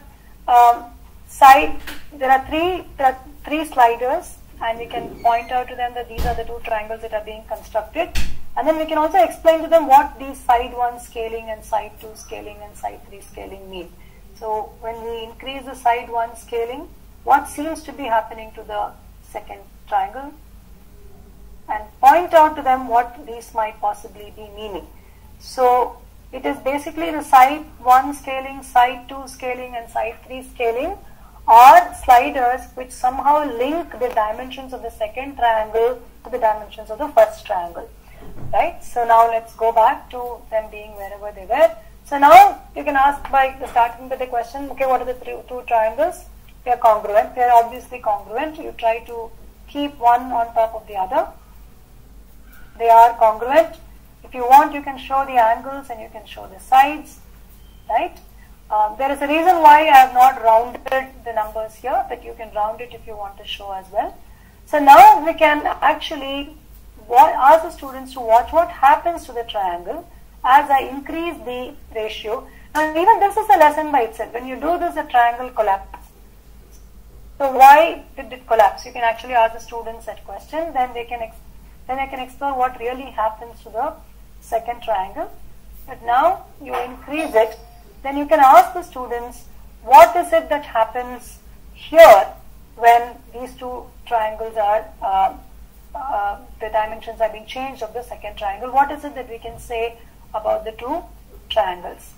there are three sliders, and we can point out to them that these are the two triangles that are being constructed, and then we can also explain to them what these side 1 scaling and side 2 scaling and side 3 scaling mean. So when we increase the side 1 scaling, what seems to be happening to the second triangle, and point out to them what these might possibly be meaning. So it is basically the side 1 scaling, side 2 scaling and side 3 scaling are sliders which somehow link the dimensions of the second triangle to the dimensions of the first triangle. Right? So now let's go back to them being wherever they were. So now you can ask by starting with the question, okay, what are the two triangles? They are congruent. They are obviously congruent. You try to keep one on top of the other. They are congruent. If you want, you can show the angles and you can show the sides, right? There is a reason why I have not rounded the numbers here, but you can round it if you want to show as well. So now we can actually ask the students to watch what happens to the triangle as I increase the ratio. Now even this is a lesson by itself. When you do this, the triangle collapses. So why did it collapse? You can actually ask the students that question. Then they can explore what really happens to the second triangle. But now you increase it. Then you can ask the students, what is it that happens here when these two triangles are, the dimensions are being changed of the second triangle? What is it that we can say about the two triangles?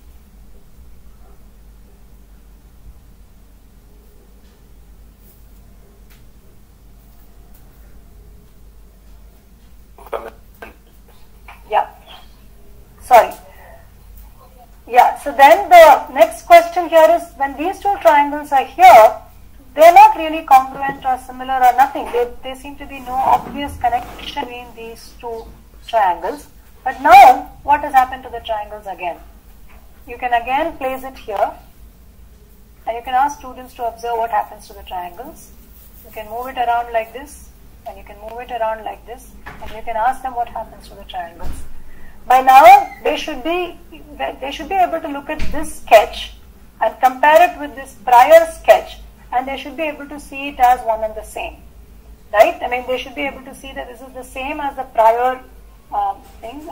Yeah. Sorry. Yeah, so then the next question here is, when these two triangles are here, they are not really congruent or similar or nothing. There seem to be no obvious connection between these two triangles. But now, what has happened to the triangles again? You can again place it here, and you can ask students to observe what happens to the triangles. You can move it around like this, and you can move it around like this, and you can ask them what happens to the triangles. by now they should be able to look at this sketch and compare it with this prior sketch, and they should be able to see it as one and the same, right? I mean, they should be able to see that this is the same as the prior thing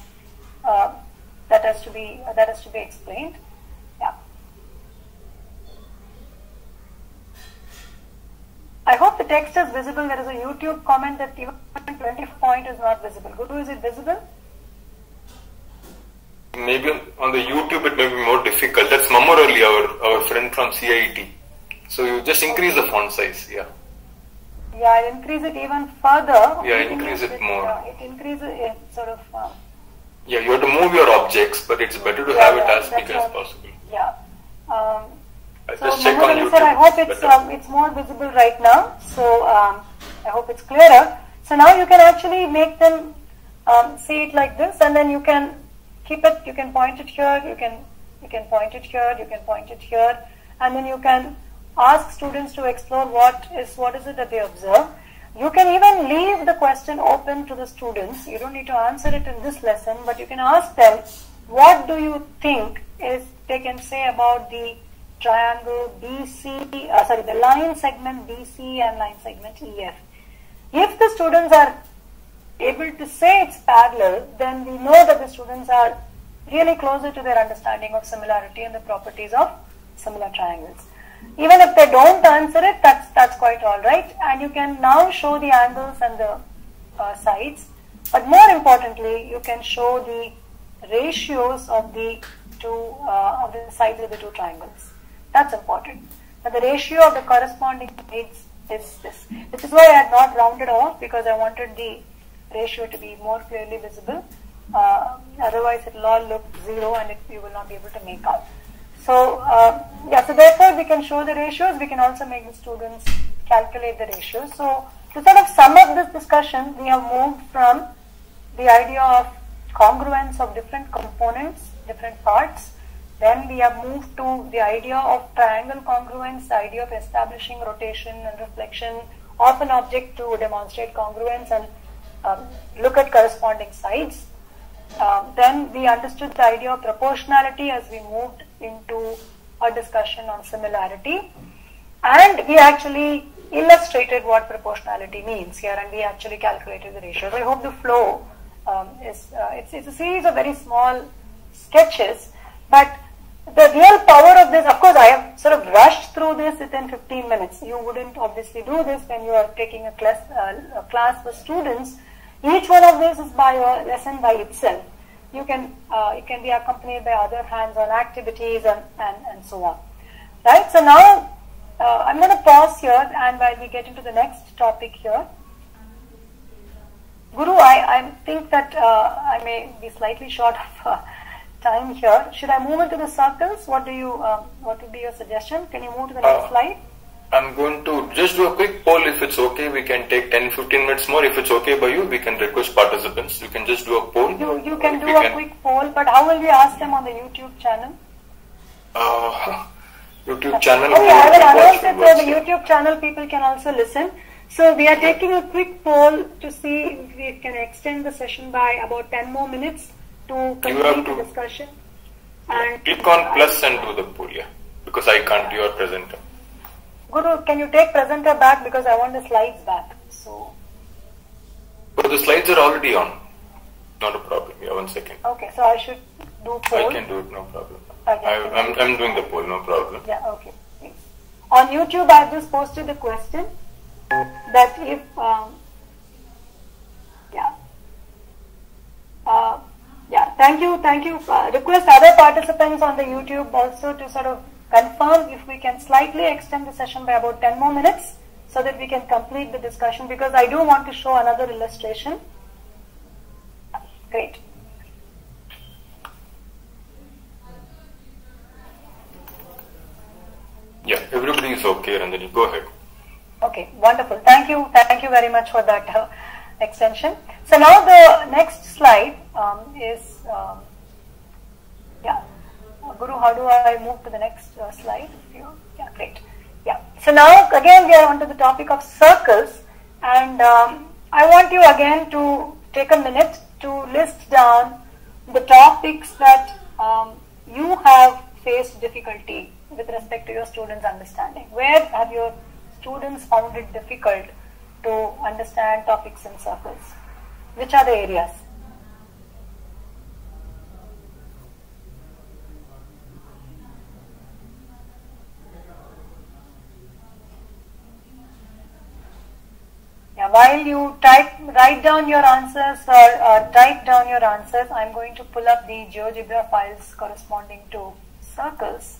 that has to be explained. Yeah. I hope the text is visible. There is a YouTube comment that even 20 point is not visible. Guru, is it visible? Maybe on the YouTube it may be more difficult. That's Mamurali, our friend from CIT. So you just increase the font size, yeah. Yeah, I'll increase it even further. Yeah, increase it more. It increases it sort of... yeah, you have to move your objects, but it's better to have it as big as possible. Yeah. So just check on YouTube. Sir, I hope it's more visible right now. So I hope it's clearer. So now you can actually make them see it like this, and then you can keep it. You can point it here. You can point it here. You can point it here, and then you can ask students to explore what is it that they observe. You can even leave the question open to the students. You don't need to answer it in this lesson, but you can ask them, what do you think is they can say about the triangle the line segment BC and line segment EF. If the students are able to say it's parallel, then we know that the students are really closer to their understanding of similarity and the properties of similar triangles. Even if they don't answer it, that's quite all right. And you can now show the angles and the sides. But more importantly, you can show the ratios of the sides of the two triangles. That's important. But the ratio of the corresponding sides is this. This is why I had not rounded off, because I wanted the ratio to be more clearly visible. Otherwise, it will all look zero and you will not be able to make out. So, so therefore we can show the ratios. We can also make the students calculate the ratios. So, to sort of sum up this discussion, we have moved from the idea of congruence of different components, different parts. Then we have moved to the idea of triangle congruence, the idea of establishing rotation and reflection of an object to demonstrate congruence and look at corresponding sides. Then we understood the idea of proportionality as we moved into a discussion on similarity, and we actually illustrated what proportionality means here, and we actually calculated the ratios. I hope the flow it's a series of very small sketches, but the real power of this, of course, I have sort of rushed through this within 15 minutes. You wouldn't obviously do this when you are taking a class for students. Each one of these is by a lesson by itself. It can be accompanied by other hands-on activities and so on. Right? So now I'm going to pause here, and while we get into the next topic here, Guru, I think that I may be slightly short of time here. Should I move into the circles? What would be your suggestion? Can you move to the next slide? I'm going to just do a quick poll. If it's okay, we can take 10-15 minutes more. If it's okay by you, we can request participants. You can just do a poll. You can do a quick poll, but how will we ask them on the YouTube channel? YouTube channel. Okay, I will announce it so the YouTube channel people can also listen. So we are taking a quick poll to see if we can extend the session by about 10 more minutes to complete the discussion. And click on plus and do the poll, yeah. Because I can't, you are presenter. Guru, can you take presenter back, because I want the slides back. But the slides are already on. Not a problem. Yeah, 1 second. Okay, so I should do poll. I can do it, no problem. I'm doing the poll, no problem. Yeah, okay. Please. On YouTube, I have just posted the question that if thank you. Request other participants on the YouTube also to sort of confirm if we can slightly extend the session by about 10 more minutes so that we can complete the discussion, because I do want to show another illustration. Great. Yeah, everybody is okay, Randani. Go ahead. Okay, wonderful. Thank you very much for that extension. So now the next slide is, Guru, how do I move to the next slide? Yeah, great. Yeah. So now again we are onto the topic of circles, and I want you again to take a minute to list down the topics that you have faced difficulty with respect to your students' understanding. Where have your students found it difficult to understand topics in circles? Which are the areas? Yeah, while you write down your answers or type down your answers, I'm going to pull up the GeoGebra files corresponding to circles.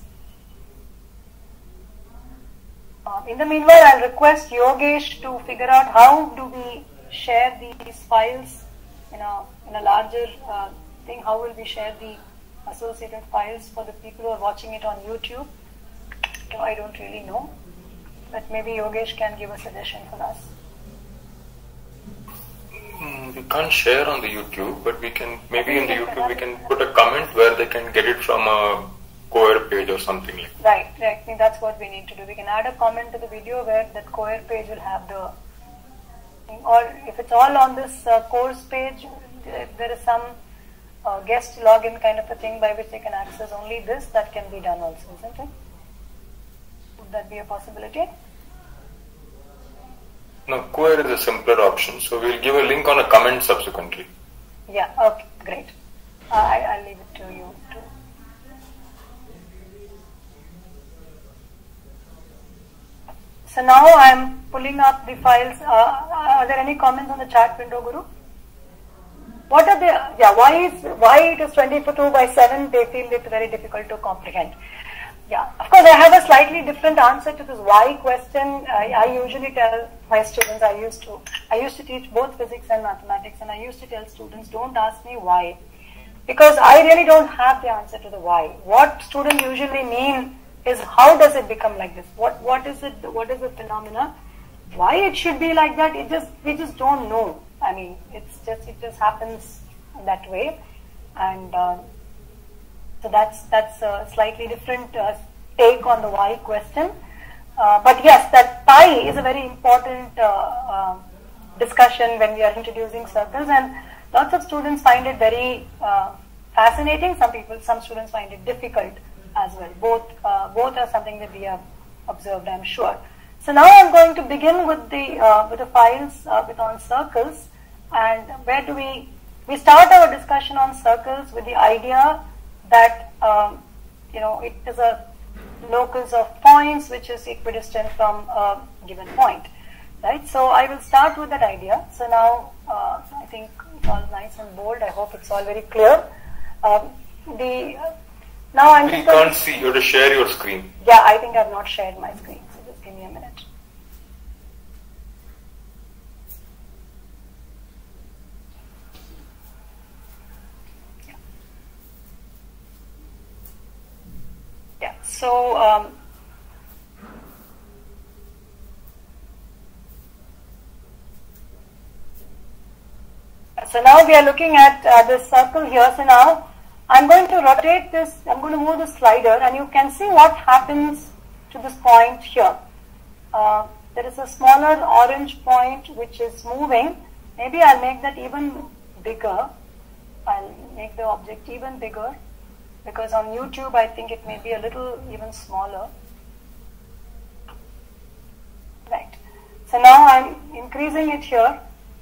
In the meanwhile, I'll request Yogesh to figure out how do we share these files in a larger thing. How will we share the associated files for the people who are watching it on YouTube? I don't really know, but maybe Yogesh can give a suggestion for us. We can't share on the YouTube, but we can, maybe in the YouTube we can put a comment where they can get it from a Cohere page or something like that. Right, I think that's what we need to do. We can add a comment to the video where that Cohere page will have the thing, or if it's all on this course page, there is some guest login kind of a thing by which they can access only this. That can be done also, isn't it? Would that be a possibility? No, Cohere is a simpler option, so we'll give a link on a comment subsequently. Yeah, okay, great. I'll leave it to you too. So now I'm pulling up the files. Are there any comments on the chat window, Guru? What are the, yeah, why it is 22/7, they feel it very difficult to comprehend. Yeah, of course I have a slightly different answer to this why question. I usually tell my students, I used to teach both physics and mathematics, and I used to tell students, don't ask me why, because I really don't have the answer to the why. What students usually mean is how does it become like this? What is it? What is the phenomena? Why it should be like that? We just don't know. I mean, it just happens that way, and so that's a slightly different take on the why question. But yes, that pi is a very important discussion when we are introducing circles, and lots of students find it very fascinating. Some students find it difficult as well. Both are something that we have observed, I'm sure. So now I'm going to begin with the files on circles, and where do we start our discussion on circles with the idea that it is a locus of points which is equidistant from a given point, right? So I will start with that idea. So now I think it's all nice and bold. I hope it's all very clear. Now I'm we can't see. You have to share your screen. Yeah, I think I've not shared my screen. So just give me a minute. Yeah. So now we are looking at this circle here. So now I'm going to rotate this, I'm going to move the slider, and you can see what happens to this point here. There is a smaller orange point which is moving. Maybe I'll make that even bigger. I'll make the object even bigger, because on YouTube I think it may be a little even smaller. Right. So now I'm increasing it here.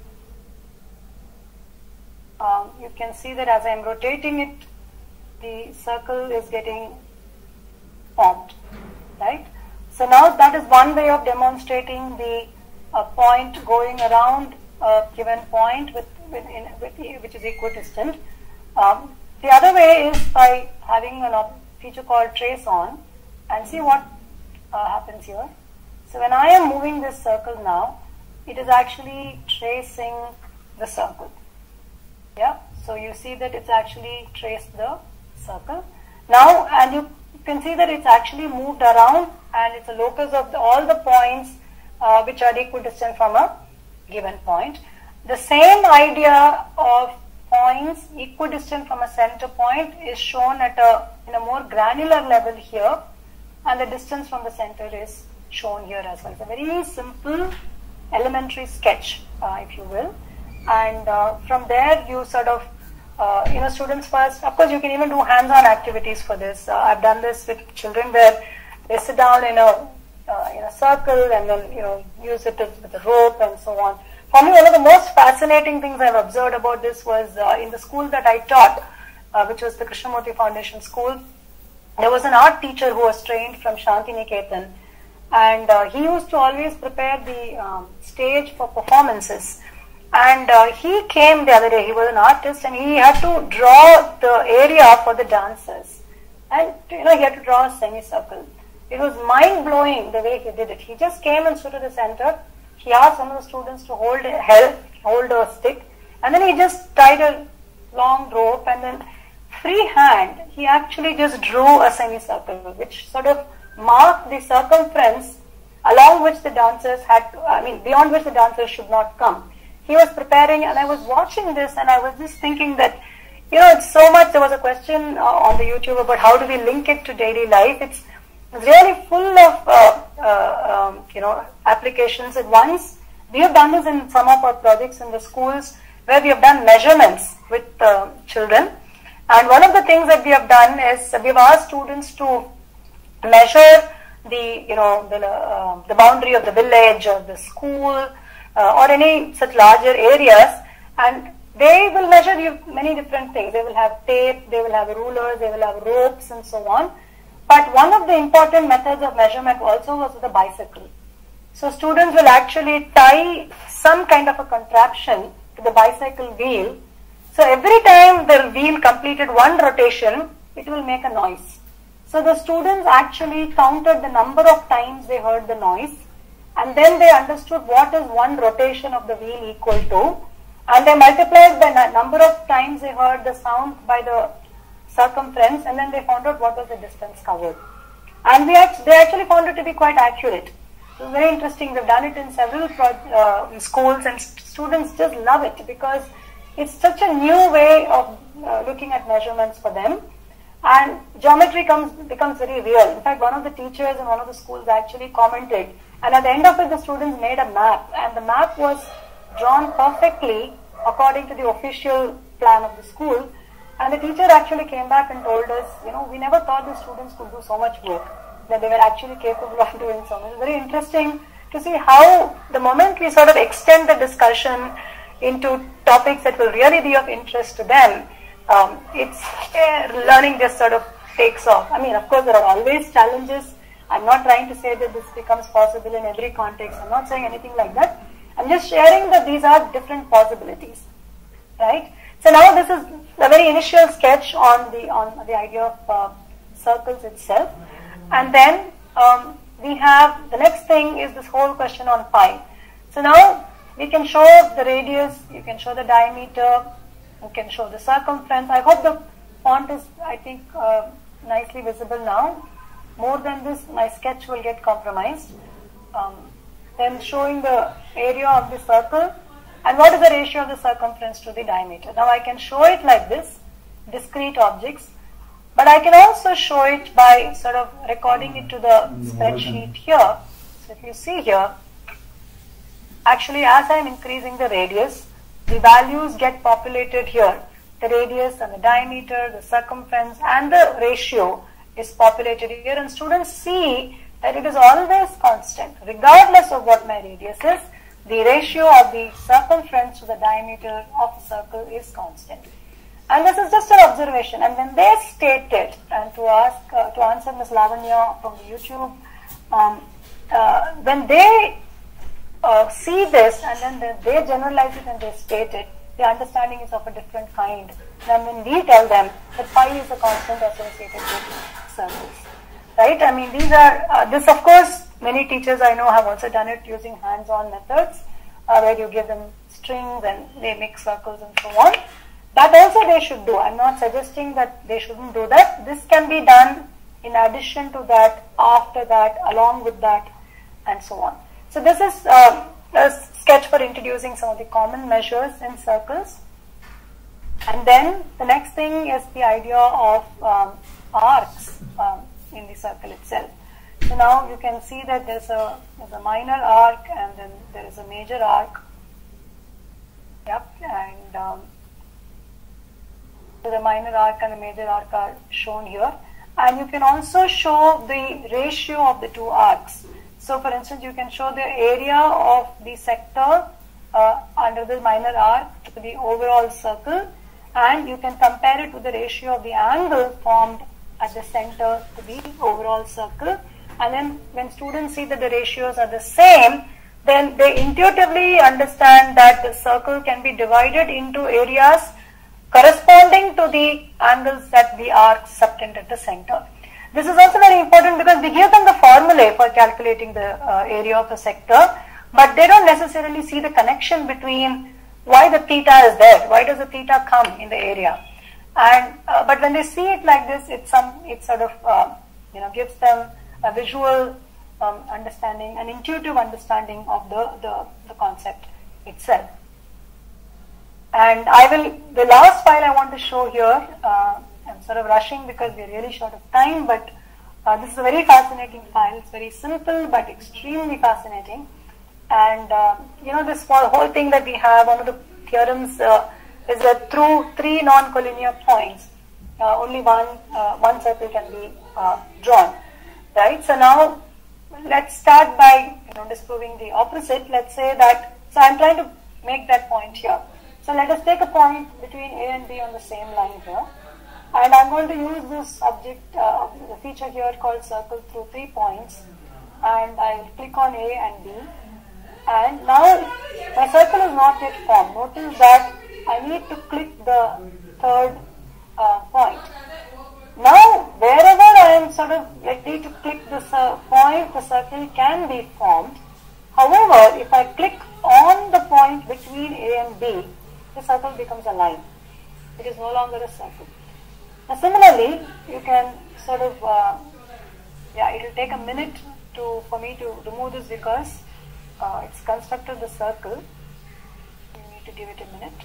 You can see that as I'm rotating it, the circle is getting formed, right? So now that is one way of demonstrating the point going around a given point which is equidistant. The other way is by having a feature called trace on, and see what happens here. So when I am moving this circle now, it is actually tracing the circle. Yeah, so you see that it's actually traced the circle. Now, and you can see that it's actually moved around, and it's a locus of all the points which are equidistant from a given point. The same idea of points equidistant from a center point is shown in a more granular level here, and the distance from the center is shown here as well. It's a very simple elementary sketch, if you will, and from there you sort of students first, of course you can even do hands-on activities for this. I've done this with children where they sit down in a circle and then, use it with a rope and so on. For me, one of the most fascinating things I've observed about this was in the school that I taught, which was the Krishnamurti Foundation School. There was an art teacher who was trained from Shanti Niketan, and he used to always prepare the stage for performances. And he came the other day. He was an artist, and he had to draw the area for the dancers. And he had to draw a semicircle. It was mind-blowing the way he did it. He just came and stood at the center. He asked some of the students to hold a stick, and then he just tied a long rope, and then freehand he actually just drew a semicircle, which sort of marked the circumference along which the dancers beyond which the dancers should not come. He was preparing, and I was watching this, and I was just thinking that, it's so much. There was a question on the YouTube about how do we link it to daily life. It's really full of applications at once. We have done this in some of our projects in the schools where we have done measurements with children, and one of the things that we have done is we have asked students to measure the boundary of the village or the school or any such larger areas, and they will measure you many different things. They will have tape, they will have rulers, they will have ropes and so on. But one of the important methods of measurement also was with a bicycle. So students will actually tie some kind of a contraption to the bicycle wheel. So every time the wheel completed one rotation, it will make a noise. So the students actually counted the number of times they heard the noise, and then they understood what is one rotation of the wheel equal to, and they multiplied the number of times they heard the sound by the circumference, and then they found out what was the distance covered. And they actually found it to be quite accurate. It was very interesting. They've done it in several schools, and students just love it because it's such a new way of looking at measurements for them. And geometry becomes very real. In fact, one of the teachers in one of the schools actually commented, and at the end of it, the students made a map, and the map was drawn perfectly according to the official plan of the school. And the teacher actually came back and told us, we never thought the students could do so much work, that they were actually capable of doing so much. It's very interesting to see how the moment we sort of extend the discussion into topics that will really be of interest to them, learning just sort of takes off. Of course, there are always challenges. I'm not trying to say that this becomes possible in every context. I'm not saying anything like that. I'm just sharing that these are different possibilities, right? So now this is a very initial sketch on the idea of circles itself, and then we have the next thing is this whole question on pi. So now we can show the radius, you can show the diameter, you can show the circumference. I hope the font is, nicely visible now. More than this, my sketch will get compromised. Then showing the area of the circle, and what is the ratio of the circumference to the diameter. Now I can show it like this, discrete objects, but I can also show it by sort of recording it to the spreadsheet here. So if you see here, actually as I am increasing the radius, the values get populated here. The radius and the diameter, the circumference and the ratio is populated here, and students see that it is always constant. Regardless of what my radius is, the ratio of the circumference to the diameter of the circle is constant. And this is just an observation. And when they state it, and to answer Ms. Lavanya from the YouTube, when they see this and then they generalize it and they state it, the understanding is of a different kind than when we tell them that pi is a constant associated with circles. Right? These are, this of course, many teachers I know have also done it using hands-on methods, where you give them strings and they make circles and so on. That also they should do. I'm not suggesting that they shouldn't do that. This can be done in addition to that, after that, along with that, and so on. So this is a sketch for introducing some of the common measures in circles. And then the next thing is the idea of arcs in the circle itself. So now you can see that there's a minor arc and then there is a major arc. Yep, and So the minor arc and the major arc are shown here. And you can also show the ratio of the two arcs. So for instance, you can show the area of the sector under the minor arc to the overall circle, and you can compare it to the ratio of the angle formed at the center to the overall circle. And then when students see that the ratios are the same, then they intuitively understand that the circle can be divided into areas corresponding to the angles that the arcs subtend at the center. This is also very important because we give them the formulae for calculating the area of a sector, but they don't necessarily see the connection between why the theta is there, why does the theta come in the area. And but when they see it like this, it sort of gives them a visual understanding, an intuitive understanding of the concept itself. And the last file I want to show here, I'm sort of rushing because we're really short of time, but this is a very fascinating file. It's very simple but extremely fascinating. And this whole thing that we have, one of the theorems is that through three non-collinear points, only one circle can be drawn, right? So now let's start by disproving the opposite. Let's say that, so I'm trying to make that point here. So let us take a point between A and B on the same line here. And I'm going to use this object, the feature here called circle through 3 points. And I'll click on A and B. And now my circle is not yet formed. Notice that I need to click the third point. Now, wherever I am sort of ready to click this point, the circle can be formed. However, if I click on the point between A and B, the circle becomes a line. It is no longer a circle. Now, similarly, you can sort of, it will take a minute for me to remove this because it's constructed the circle. You need to give it a minute.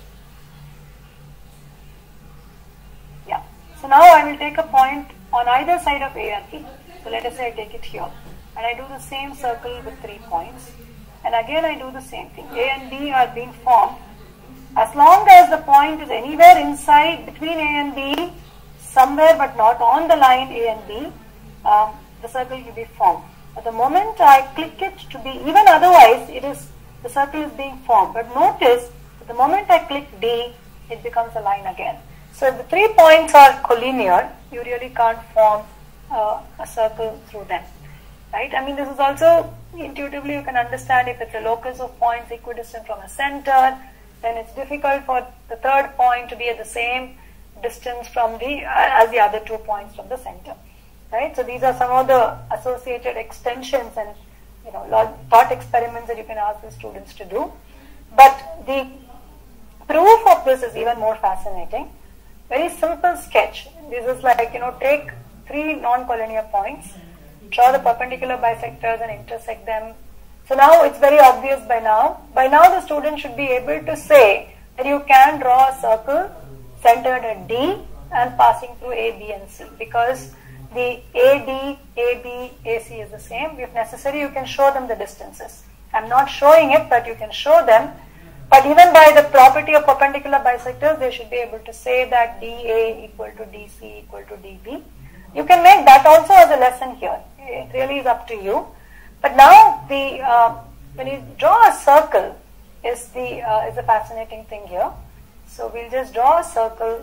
Yeah. So now I will take a point on either side of A and B. So let us say I take it here. And I do the same circle with 3 points. And again I do the same thing. A and B are being formed. As long as the point is anywhere inside between A and B, somewhere but not on the line A and B, the circle will be formed. At the moment I click it to be, even otherwise the circle is being formed. But notice, at the moment I click D, it becomes a line again. So if the 3 points are collinear, you really can't form a circle through them. Right? I mean, this is also intuitively you can understand if it's a locus of points equidistant from a center, then it's difficult for the third point to be at the same distance from as the other 2 points from the center. Right? So these are some of the associated extensions and thought experiments that you can ask the students to do. But the proof of this is even more fascinating. Very simple sketch. This is like, take 3 non-collinear points, draw the perpendicular bisectors and intersect them. So now it's very obvious by now. By now the student should be able to say that you can draw a circle centered at D and passing through A, B and C, because the AD, AB, AC is the same. If necessary, you can show them the distances. I'm not showing it, but you can show them. But even by the property of perpendicular bisectors, they should be able to say that DA equal to DC equal to DB. You can make that also as a lesson here. It really is up to you. But now, when you draw a circle, is a fascinating thing here. So we'll just draw a circle.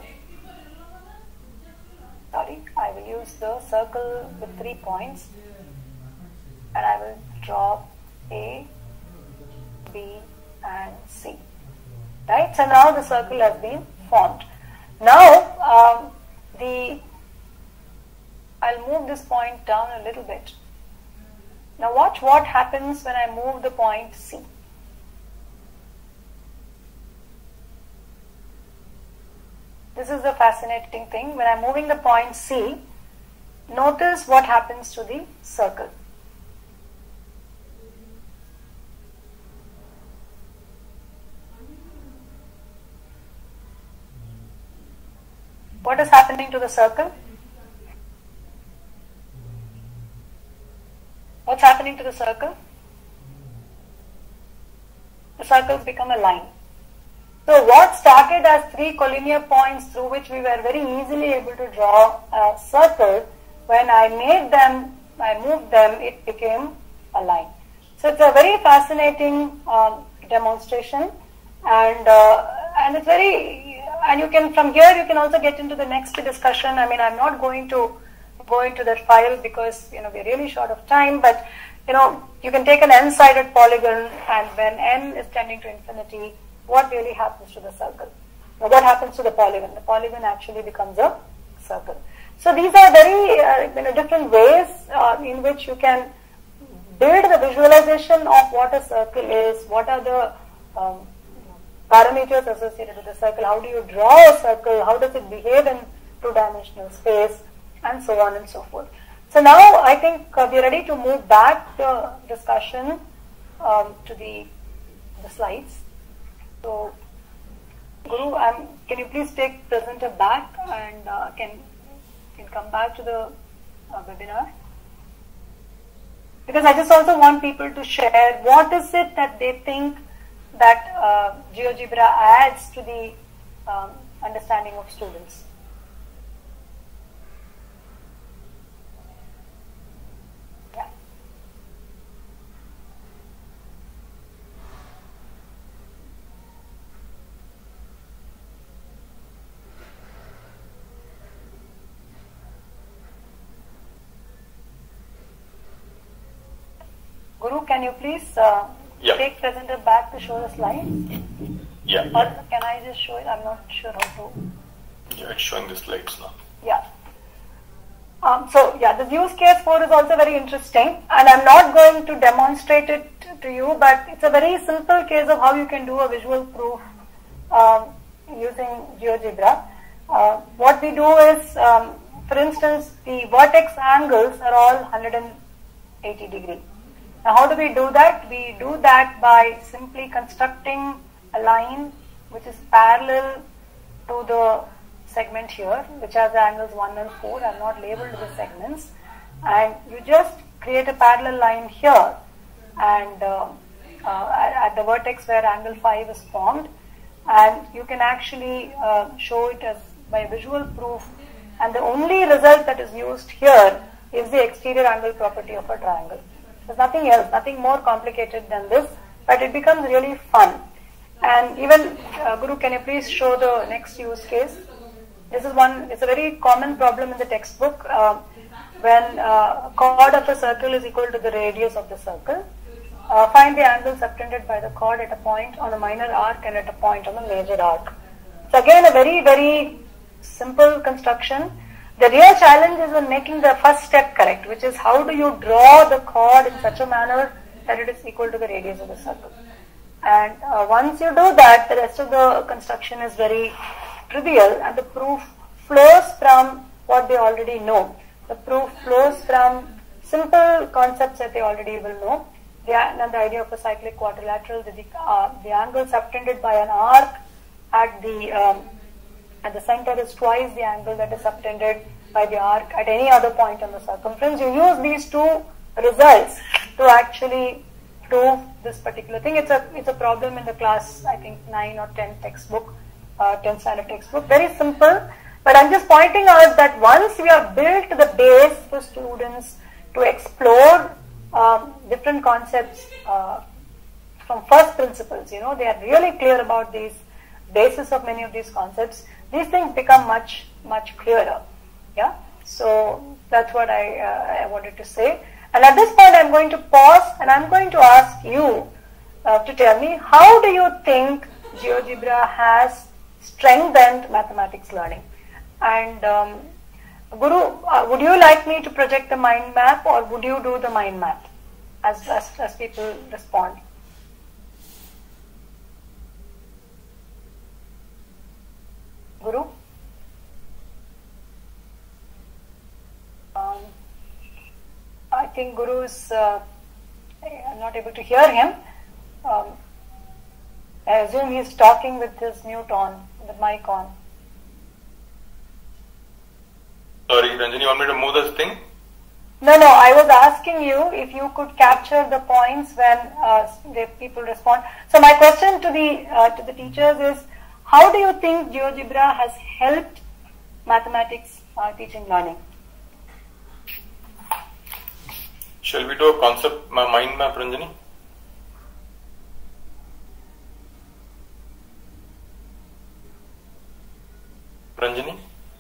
Sorry, I will use the circle with 3 points, and I will draw A, B, and C. Right? So now the circle has been formed. Now I'll move this point down a little bit. Now watch what happens when I move the point C. This is the fascinating thing. When I'm moving the point C, notice what happens to the circle. What is happening to the circle? What's happening to the circle? The circles become a line. So what started as 3 collinear points through which we were very easily able to draw a circle, when I moved them, it became a line. So it's a very fascinating demonstration, and it's very, and you can, from here you can also get into the next discussion. I mean, I'm not going to go into that file because, we're really short of time, but, you can take an n-sided polygon, and when n is tending to infinity, what really happens to the circle? Now, what happens to the polygon? The polygon actually becomes a circle. So these are very different ways in which you can build the visualization of what a circle is, what are the parameters associated with the circle, how do you draw a circle, how does it behave in two-dimensional space, and so on and so forth. So now I think we are ready to move back the discussion to the slides. So, Guru, can you please take presenter back and can come back to the webinar? Because I just also want people to share what is it that they think that GeoGebra adds to the understanding of students. Yeah. Guru, can you please take presenter back to show the slides? Yeah. Or can I just show it? I'm not sure how to. Yeah, it's showing the slides now. Yeah. The use case 4 is also very interesting, and I'm not going to demonstrate it to you, but it's a very simple case of how you can do a visual proof using GeoGebra. What we do is, for instance, the vertex angles are all 180 degrees. Now, how do we do that? We do that by simply constructing a line which is parallel to the segment here, which has the angles 1 and 4. I have not labeled the segments. And you just create a parallel line here, and at the vertex where angle 5 is formed, and you can actually show it as by visual proof. And the only result that is used here is the exterior angle property of a triangle. There's nothing else, nothing more complicated than this, but it becomes really fun. And even, Guru, can you please show the next use case? This is one, it's a very common problem in the textbook. When chord of a circle is equal to the radius of the circle, find the angle subtended by the chord at a point on a minor arc and at a point on a major arc. So again, a very, very simple construction. The real challenge is in making the first step correct, which is how do you draw the chord in such a manner that it is equal to the radius of the circle. And once you do that, the rest of the construction is very trivial, and the proof flows from what they already know. The proof flows from simple concepts that they already will know. The idea of a cyclic quadrilateral, the angle subtended by an arc at the center is twice the angle that is subtended by the arc at any other point on the circumference. You use these two results to actually prove this particular thing. It's a problem in the class, I think 9 or 10 textbook, 10 standard textbook. Very simple, but I'm just pointing out that once we have built the base for students to explore different concepts from first principles, they are really clear about these basis of many of these concepts. These things become much, much clearer. Yeah. So that's what I wanted to say. And at this point, I'm going to pause and I'm going to ask you to tell me, how do you think GeoGebra has strengthened mathematics learning? And Guru, would you like me to project the mind map, or would you do the mind map as people respond? Guru? I think Guru is, I'm not able to hear him. I assume he is talking with his mute on, the mic on. Sorry, Ranjan, you want me to move this thing? No, I was asking you if you could capture the points when the people respond. So my question to the teachers is, how do you think GeoGebra has helped mathematics teaching learning? Shall we do a concept mind map, Ranjani? Ranjani?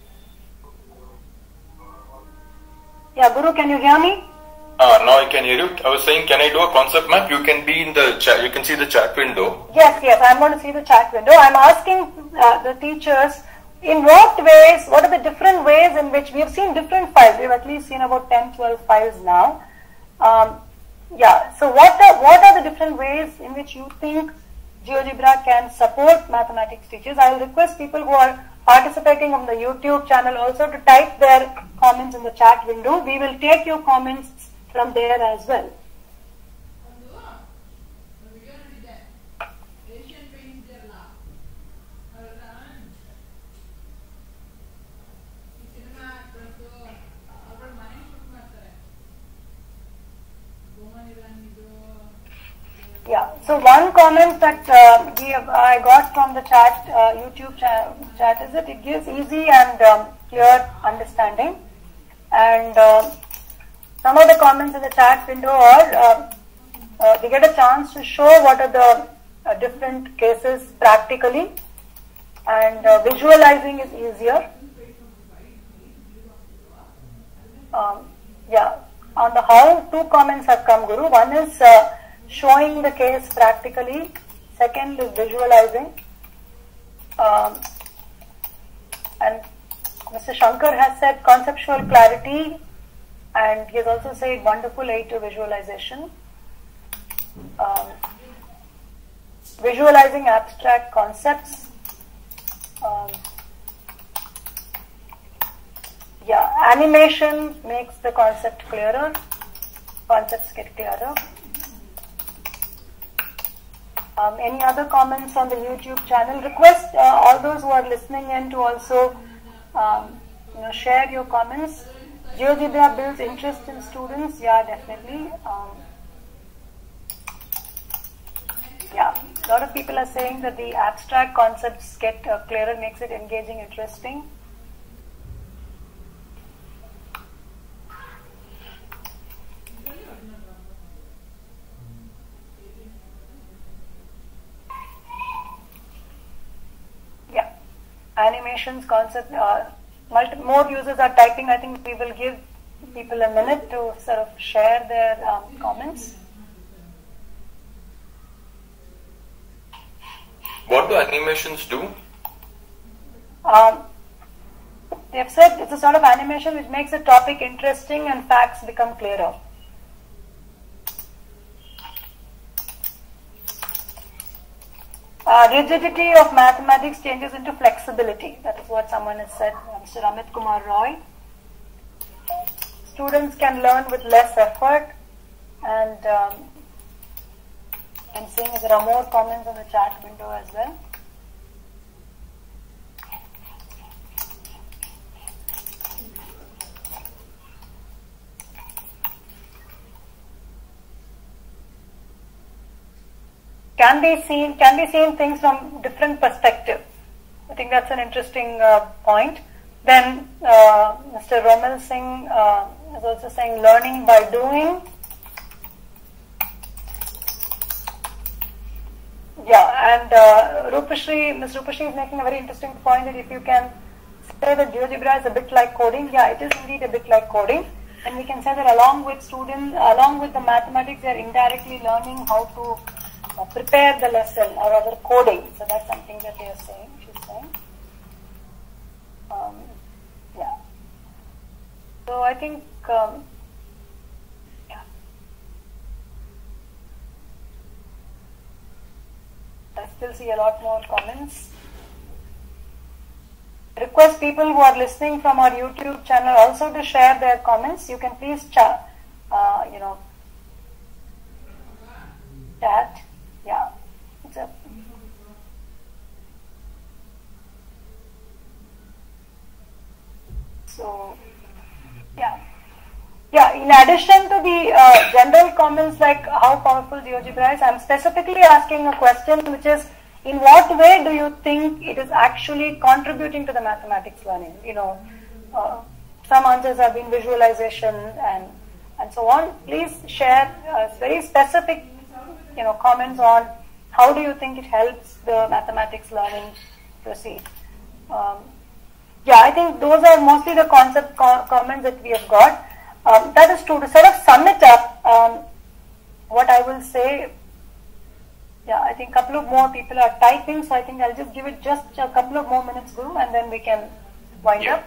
Yeah, Guru, can you hear me? Now I can hear you. I was saying, can I do a concept map? You can be in the chat. You can see the chat window. Yes, I'm going to see the chat window. I'm asking the teachers, in what ways, what are the different ways in which we have seen different files? We've at least seen about 10, 12 files now. So what are the different ways in which you think GeoGebra can support mathematics teachers? I will request people who are participating on the YouTube channel also to type their comments in the chat window. We will take your comments from there as well. Yeah, so one comment that I got from the chat, YouTube chat is that it gives easy and clear understanding. And some of the comments in the chat window are, we get a chance to show what are the different cases practically, and visualizing is easier. On the how, two comments have come, Guru. One is showing the case practically. Second is visualizing. And Mr. Shankar has said conceptual clarity, and he has also said wonderful aid to visualization. Visualizing abstract concepts. Animation makes the concept clearer. Concepts get clearer. Any other comments on the YouTube channel? Request all those who are listening in to also share your comments. GeoGebra builds interest in students. Yeah, definitely. A lot of people are saying that the abstract concepts get clearer, makes it engaging, interesting. Animations concept, more users are typing. I think we will give people a minute to sort of share their comments. What do animations do? They have said it's a sort of animation which makes the topic interesting and facts become clearer. Rigidity of mathematics changes into flexibility. That is what someone has said, Mr. Amit Kumar Roy. Students can learn with less effort, and I'm seeing there are more comments on the chat window as well. Can be seen things from different perspective. I think that's an interesting point. Then Mr. Romal Singh is also saying learning by doing. And Ms. Rupashri is making a very interesting point that if you can say that GeoGebra is a bit like coding, it is indeed a bit like coding. And we can say that along with the mathematics, they are indirectly learning how to prepare the lesson or rather coding. So that's something that they are saying. She's saying. So I think I still see a lot more comments. Request people who are listening from our YouTube channel also to share their comments. You can please chat. In addition to the general comments like how powerful GeoGebra is, I'm specifically asking a question which is, in what way do you think it is actually contributing to the mathematics learning? Some answers have been visualization and so on. Please share very specific, comments on how do you think it helps the mathematics learning proceed. I think those are mostly the concept comments that we have got. That is true. To sort of sum it up, what I will say, I think a couple of more people are typing, so I think I'll just give it just a couple of more minutes, Guru, and then we can wind up.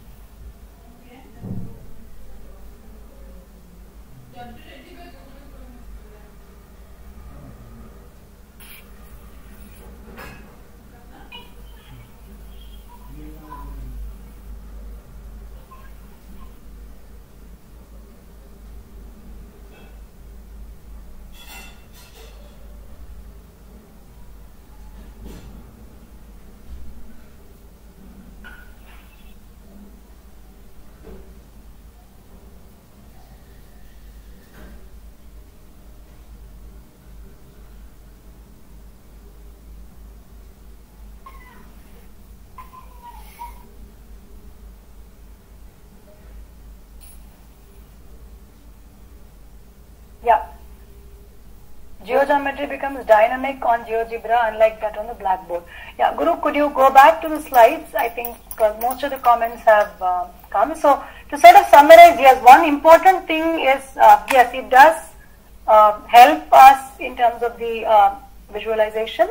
GeoGeometry becomes dynamic on GeoGebra, unlike that on the blackboard. Guru, could you go back to the slides? I think most of the comments have come. So to sort of summarize, yes, one important thing is, yes, it does help us in terms of the visualization.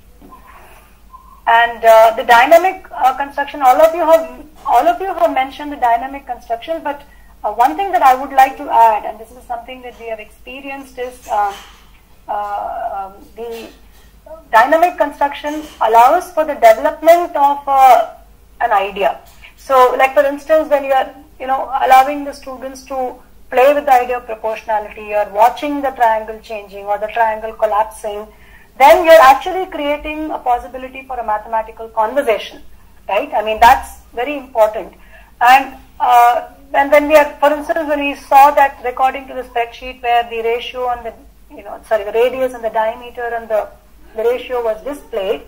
And the dynamic construction, all of you have mentioned the dynamic construction, but one thing that I would like to add, and this is something that we have experienced, is the dynamic construction allows for the development of an idea. So, like for instance, when you are, allowing the students to play with the idea of proportionality, or watching the triangle changing or the triangle collapsing, then you're actually creating a possibility for a mathematical conversation, right? I mean, that's very important. And when we are, for instance, when we saw that recording to the spreadsheet where the ratio and the the radius and the diameter and the ratio was displayed,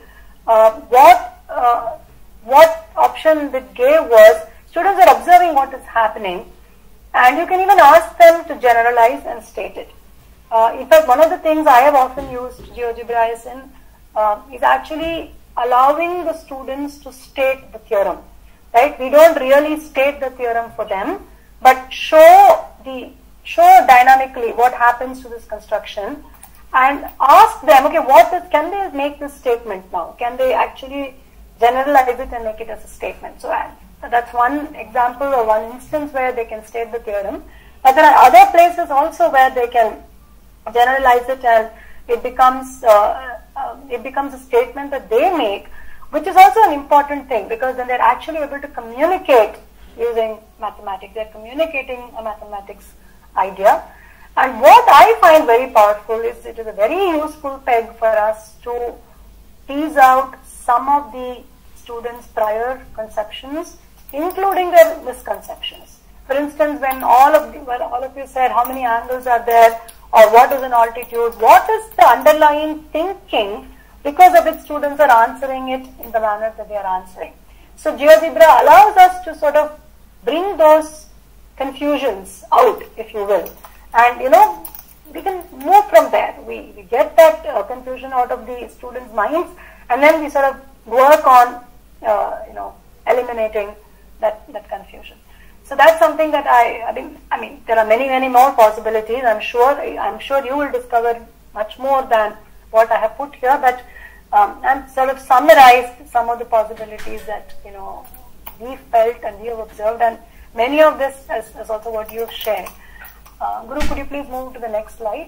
what option it gave was students are observing what is happening, and you can even ask them to generalize and state it. In fact, one of the things I have often used GeoGebra is actually allowing the students to state the theorem. Right? We don't really state the theorem for them, but show dynamically what happens to this construction, and ask them, okay, can they make this statement now? Can they actually generalize it and make it as a statement? So that's one example or one instance where they can state the theorem. But there are other places also where they can generalize it, and it becomes a statement that they make, which is also an important thing, because then they're actually able to communicate using mathematics. They're communicating a mathematics idea. And what I find very powerful is it is a very useful peg for us to tease out some of the students' prior conceptions, including their misconceptions. For instance, when all of you said how many angles are there, or what is an altitude, what is the underlying thinking because of which students are answering it in the manner that they are answering. So GeoGebra allows us to sort of bring those confusions out, if you will. And, we can move from there. We get that confusion out of the students' minds, and then we sort of work on, eliminating that confusion. So that's something that I mean, there are many, many more possibilities. I'm sure you will discover much more than what I have put here, but I'm sort of summarized some of the possibilities that, we felt and we have observed, and many of this is also what you have shared. Guru, could you please move to the next slide?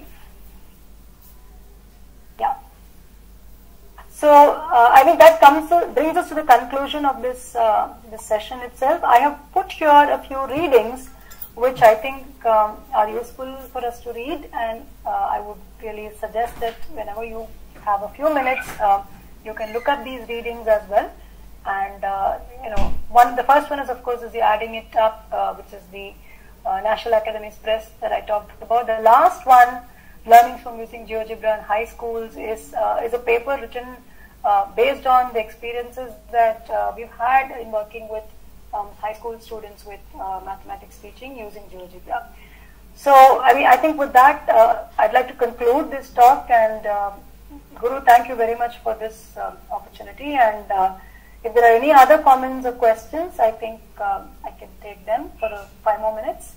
Yeah. So I think that brings us to the conclusion of this session itself. I have put here a few readings which I think are useful for us to read, and I would really suggest that whenever you have a few minutes, you can look up these readings as well. And the first one is, of course, is the Adding It Up, which is the National Academies Press that I talked about. The last one, Learning from Using GeoGebra in High Schools, is a paper written based on the experiences that we've had in working with high school students with mathematics teaching using GeoGebra. So, I think with that, I'd like to conclude this talk, and Guru, thank you very much for this opportunity, and if there are any other comments or questions, I think I can take them for 5 more minutes.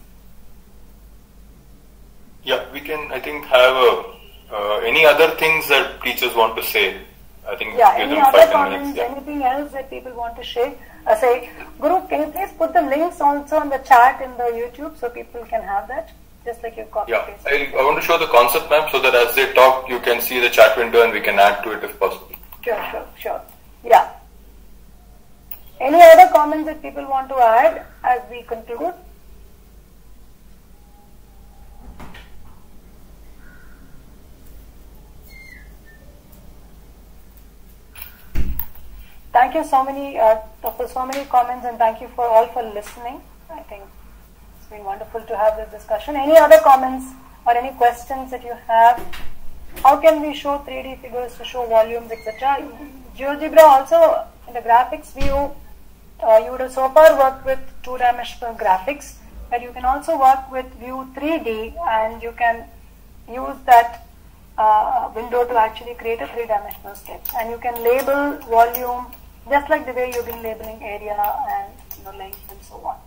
Yeah, we can, I think, have any other things that teachers want to say. I think yeah, give any them other 5 comments, minutes. Yeah. anything else that people want to share? Say, Guru, can you please put the links also on the chat in the YouTube so people can have that? Just like you copy paste. I want to show the concept map so that as they talk, you can see the chat window and we can add to it if possible. Sure. Yeah. Any other comments that people want to add as we conclude? Thank you for so many comments, and thank you for all for listening. I think it's been wonderful to have this discussion. Any other comments or any questions that you have? How can we show 3D figures to show volumes, etc.? GeoGebra also, in the graphics view, you would have so far worked with 2-dimensional graphics, but you can also work with view 3D, and you can use that window to actually create a 3-dimensional sketch. And you can label volume just like the way you've been labeling area and length and so on.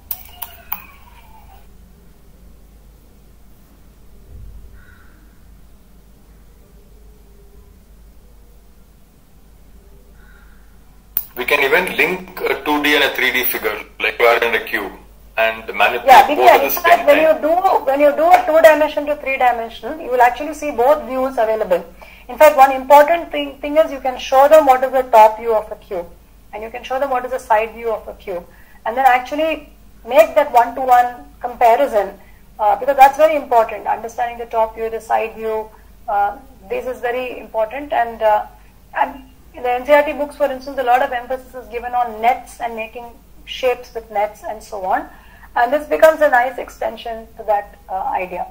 We can even link a 2D and a 3D figure, like you are in a cube, and manipulate both at the same time. When you do a 2-dimension to 3-dimensional, you will actually see both views available. In fact, one important thing is you can show them what is the top view of a cube, and you can show them what is the side view of a cube, and then actually make that one-to-one comparison, because that's very important. Understanding the top view, the side view, this is very important. And in the NCERT books, for instance, a lot of emphasis is given on nets and making shapes with nets and so on. And this becomes a nice extension to that idea.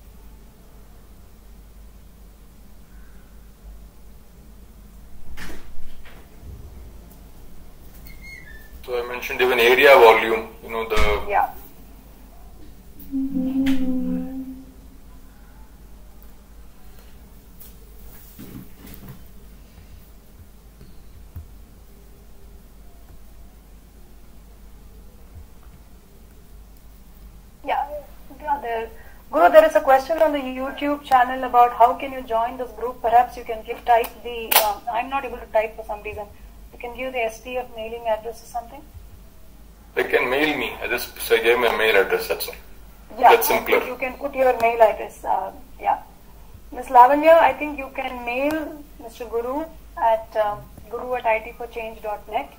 So I mentioned even area volume, the... Yeah. Guru, there is a question on the YouTube channel about how can you join this group. Perhaps you can type the, I'm not able to type for some reason. You can give the SPF mailing address or something? They can mail me. I gave my mail address, that's all. Yeah, that's simpler. You can put your mail address. Yeah. Ms. Lavanya, I think you can mail Mr. Guru at guru@itforchange.net.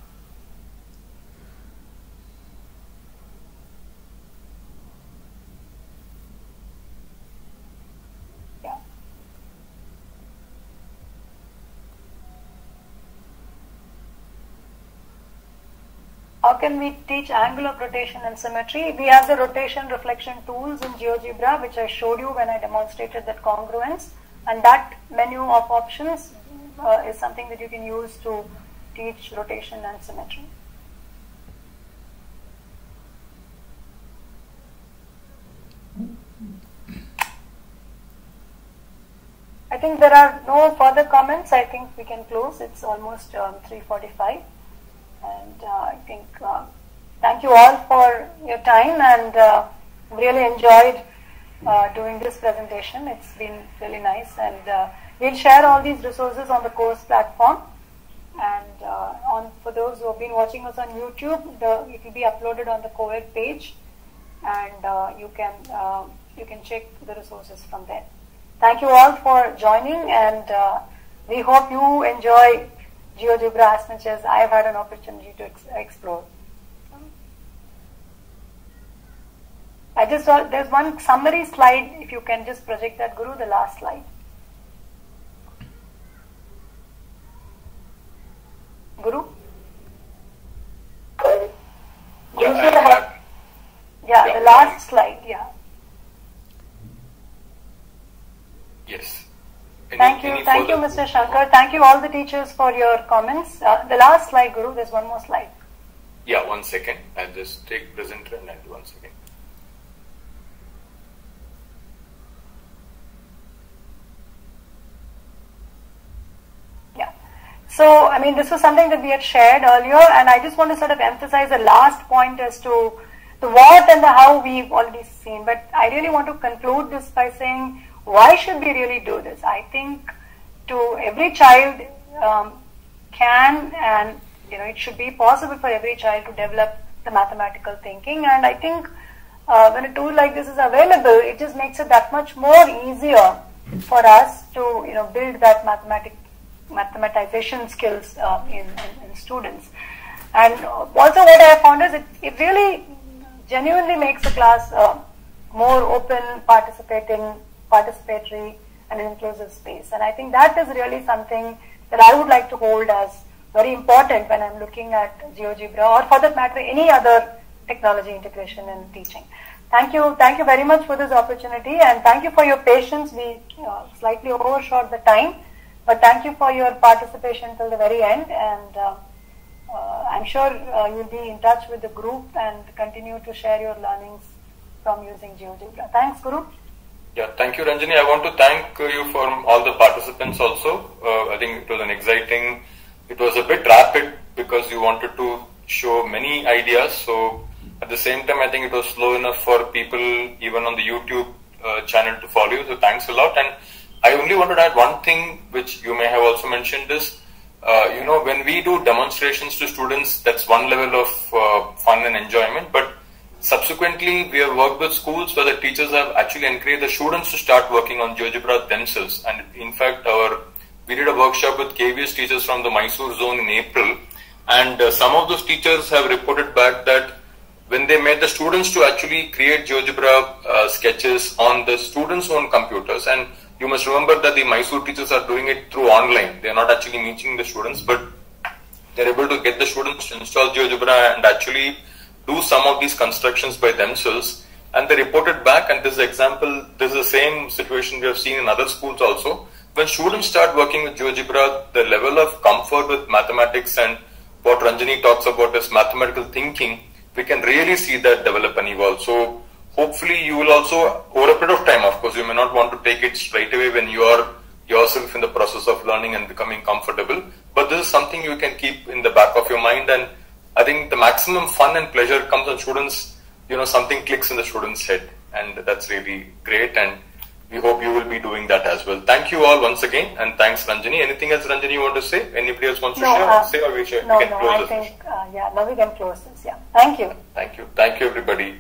How can we teach angle of rotation and symmetry? We have the rotation reflection tools in GeoGebra, which I showed you when I demonstrated that congruence. And that menu of options is something that you can use to teach rotation and symmetry. I think there are no further comments. I think we can close. It's almost 3:45. And I think thank you all for your time, and really enjoyed doing this presentation. It's been really nice, and we'll share all these resources on the course platform. And for those who have been watching us on YouTube, it will be uploaded on the co-ed page, and you can check the resources from there. Thank you all for joining, and we hope you enjoy GeoGebra as much as I have had an opportunity to explore. There's one summary slide, if you can just project that, Guru, the last slide. Guru? Yeah, the last slide, yeah. Yes. Thank you, Mr. Shankar. Thank you all the teachers for your comments. The last slide, Guru, there's one more slide. Yeah, 1 second. I'll just take presenter and I'll 1 second. Yeah. So, I mean, this was something that we had shared earlier, and I just want to sort of emphasize the last point as to the what and the how we've already seen. But I really want to conclude this by saying, why should we really do this? I think to every child can, and it should be possible for every child to develop the mathematical thinking. And I think when a tool like this is available, it just makes it that much more easier for us to build that mathematization skills in students. And also what I have found is it really genuinely makes the class more open, participatory, and inclusive space. And I think that is really something that I would like to hold as very important when I'm looking at GeoGebra, or for that matter any other technology integration in teaching. Thank you very much for this opportunity, and thank you for your patience. We slightly overshot the time, but thank you for your participation till the very end, and I'm sure you'll be in touch with the group and continue to share your learnings from using GeoGebra. Thanks, Guru. Yeah, thank you, Ranjani. I want to thank you for all the participants also. I think it was it was a bit rapid because you wanted to show many ideas. So at the same time, I think it was slow enough for people even on the YouTube channel to follow you. So thanks a lot. And I only wanted to add one thing which you may have also mentioned is, when we do demonstrations to students, that's one level of fun and enjoyment. But subsequently, we have worked with schools where the teachers have actually encouraged the students to start working on GeoGebra themselves. And in fact, we did a workshop with KVS teachers from the Mysore zone in April. And some of those teachers have reported back that when they made the students to actually create GeoGebra sketches on the students' own computers, and you must remember that the Mysore teachers are doing it through online. They are not actually meeting the students, but they are able to get the students to install GeoGebra and actually do some of these constructions by themselves. And they reported back, and this is example, this is the same situation we have seen in other schools also. When students start working with GeoGebra, the level of comfort with mathematics and what Ranjani talks about is mathematical thinking, we can really see that develop and evolve. So hopefully you will also, over a period of time, of course, you may not want to take it straight away when you are yourself in the process of learning and becoming comfortable, but this is something you can keep in the back of your mind. And I think the maximum fun and pleasure comes when students, something clicks in the student's head, and that's really great. And we hope you will be doing that as well. Thank you all once again, and thanks, Ranjani. Anything else, Ranjani, you want to say? Anybody else wants to say, or we can close I think, now we can close this. Yeah. Thank you. Thank you. Thank you, everybody.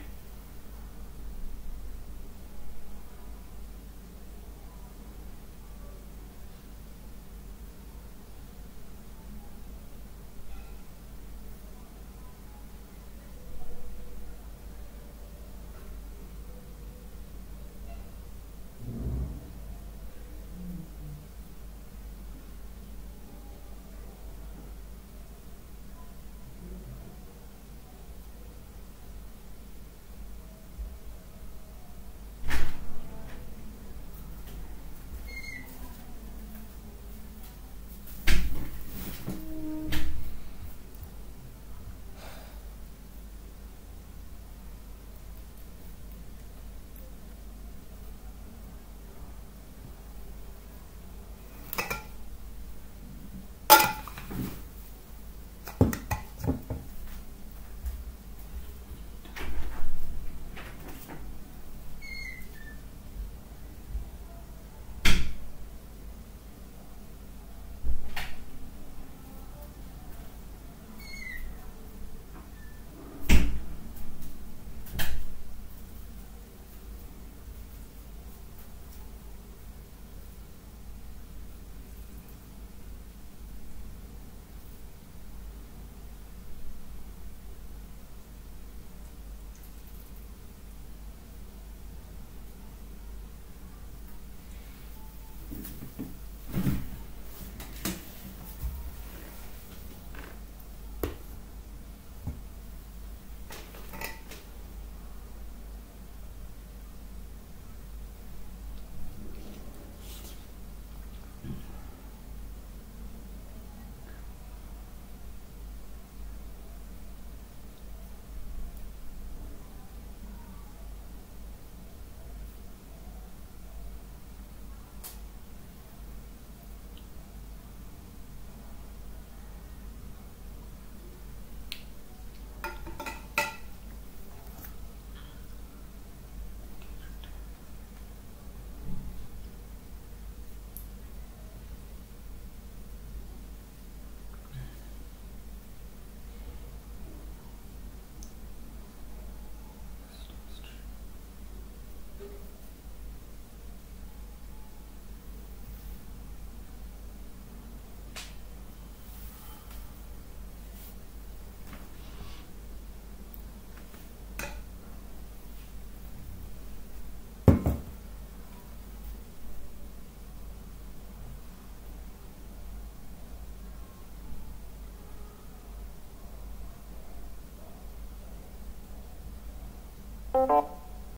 you.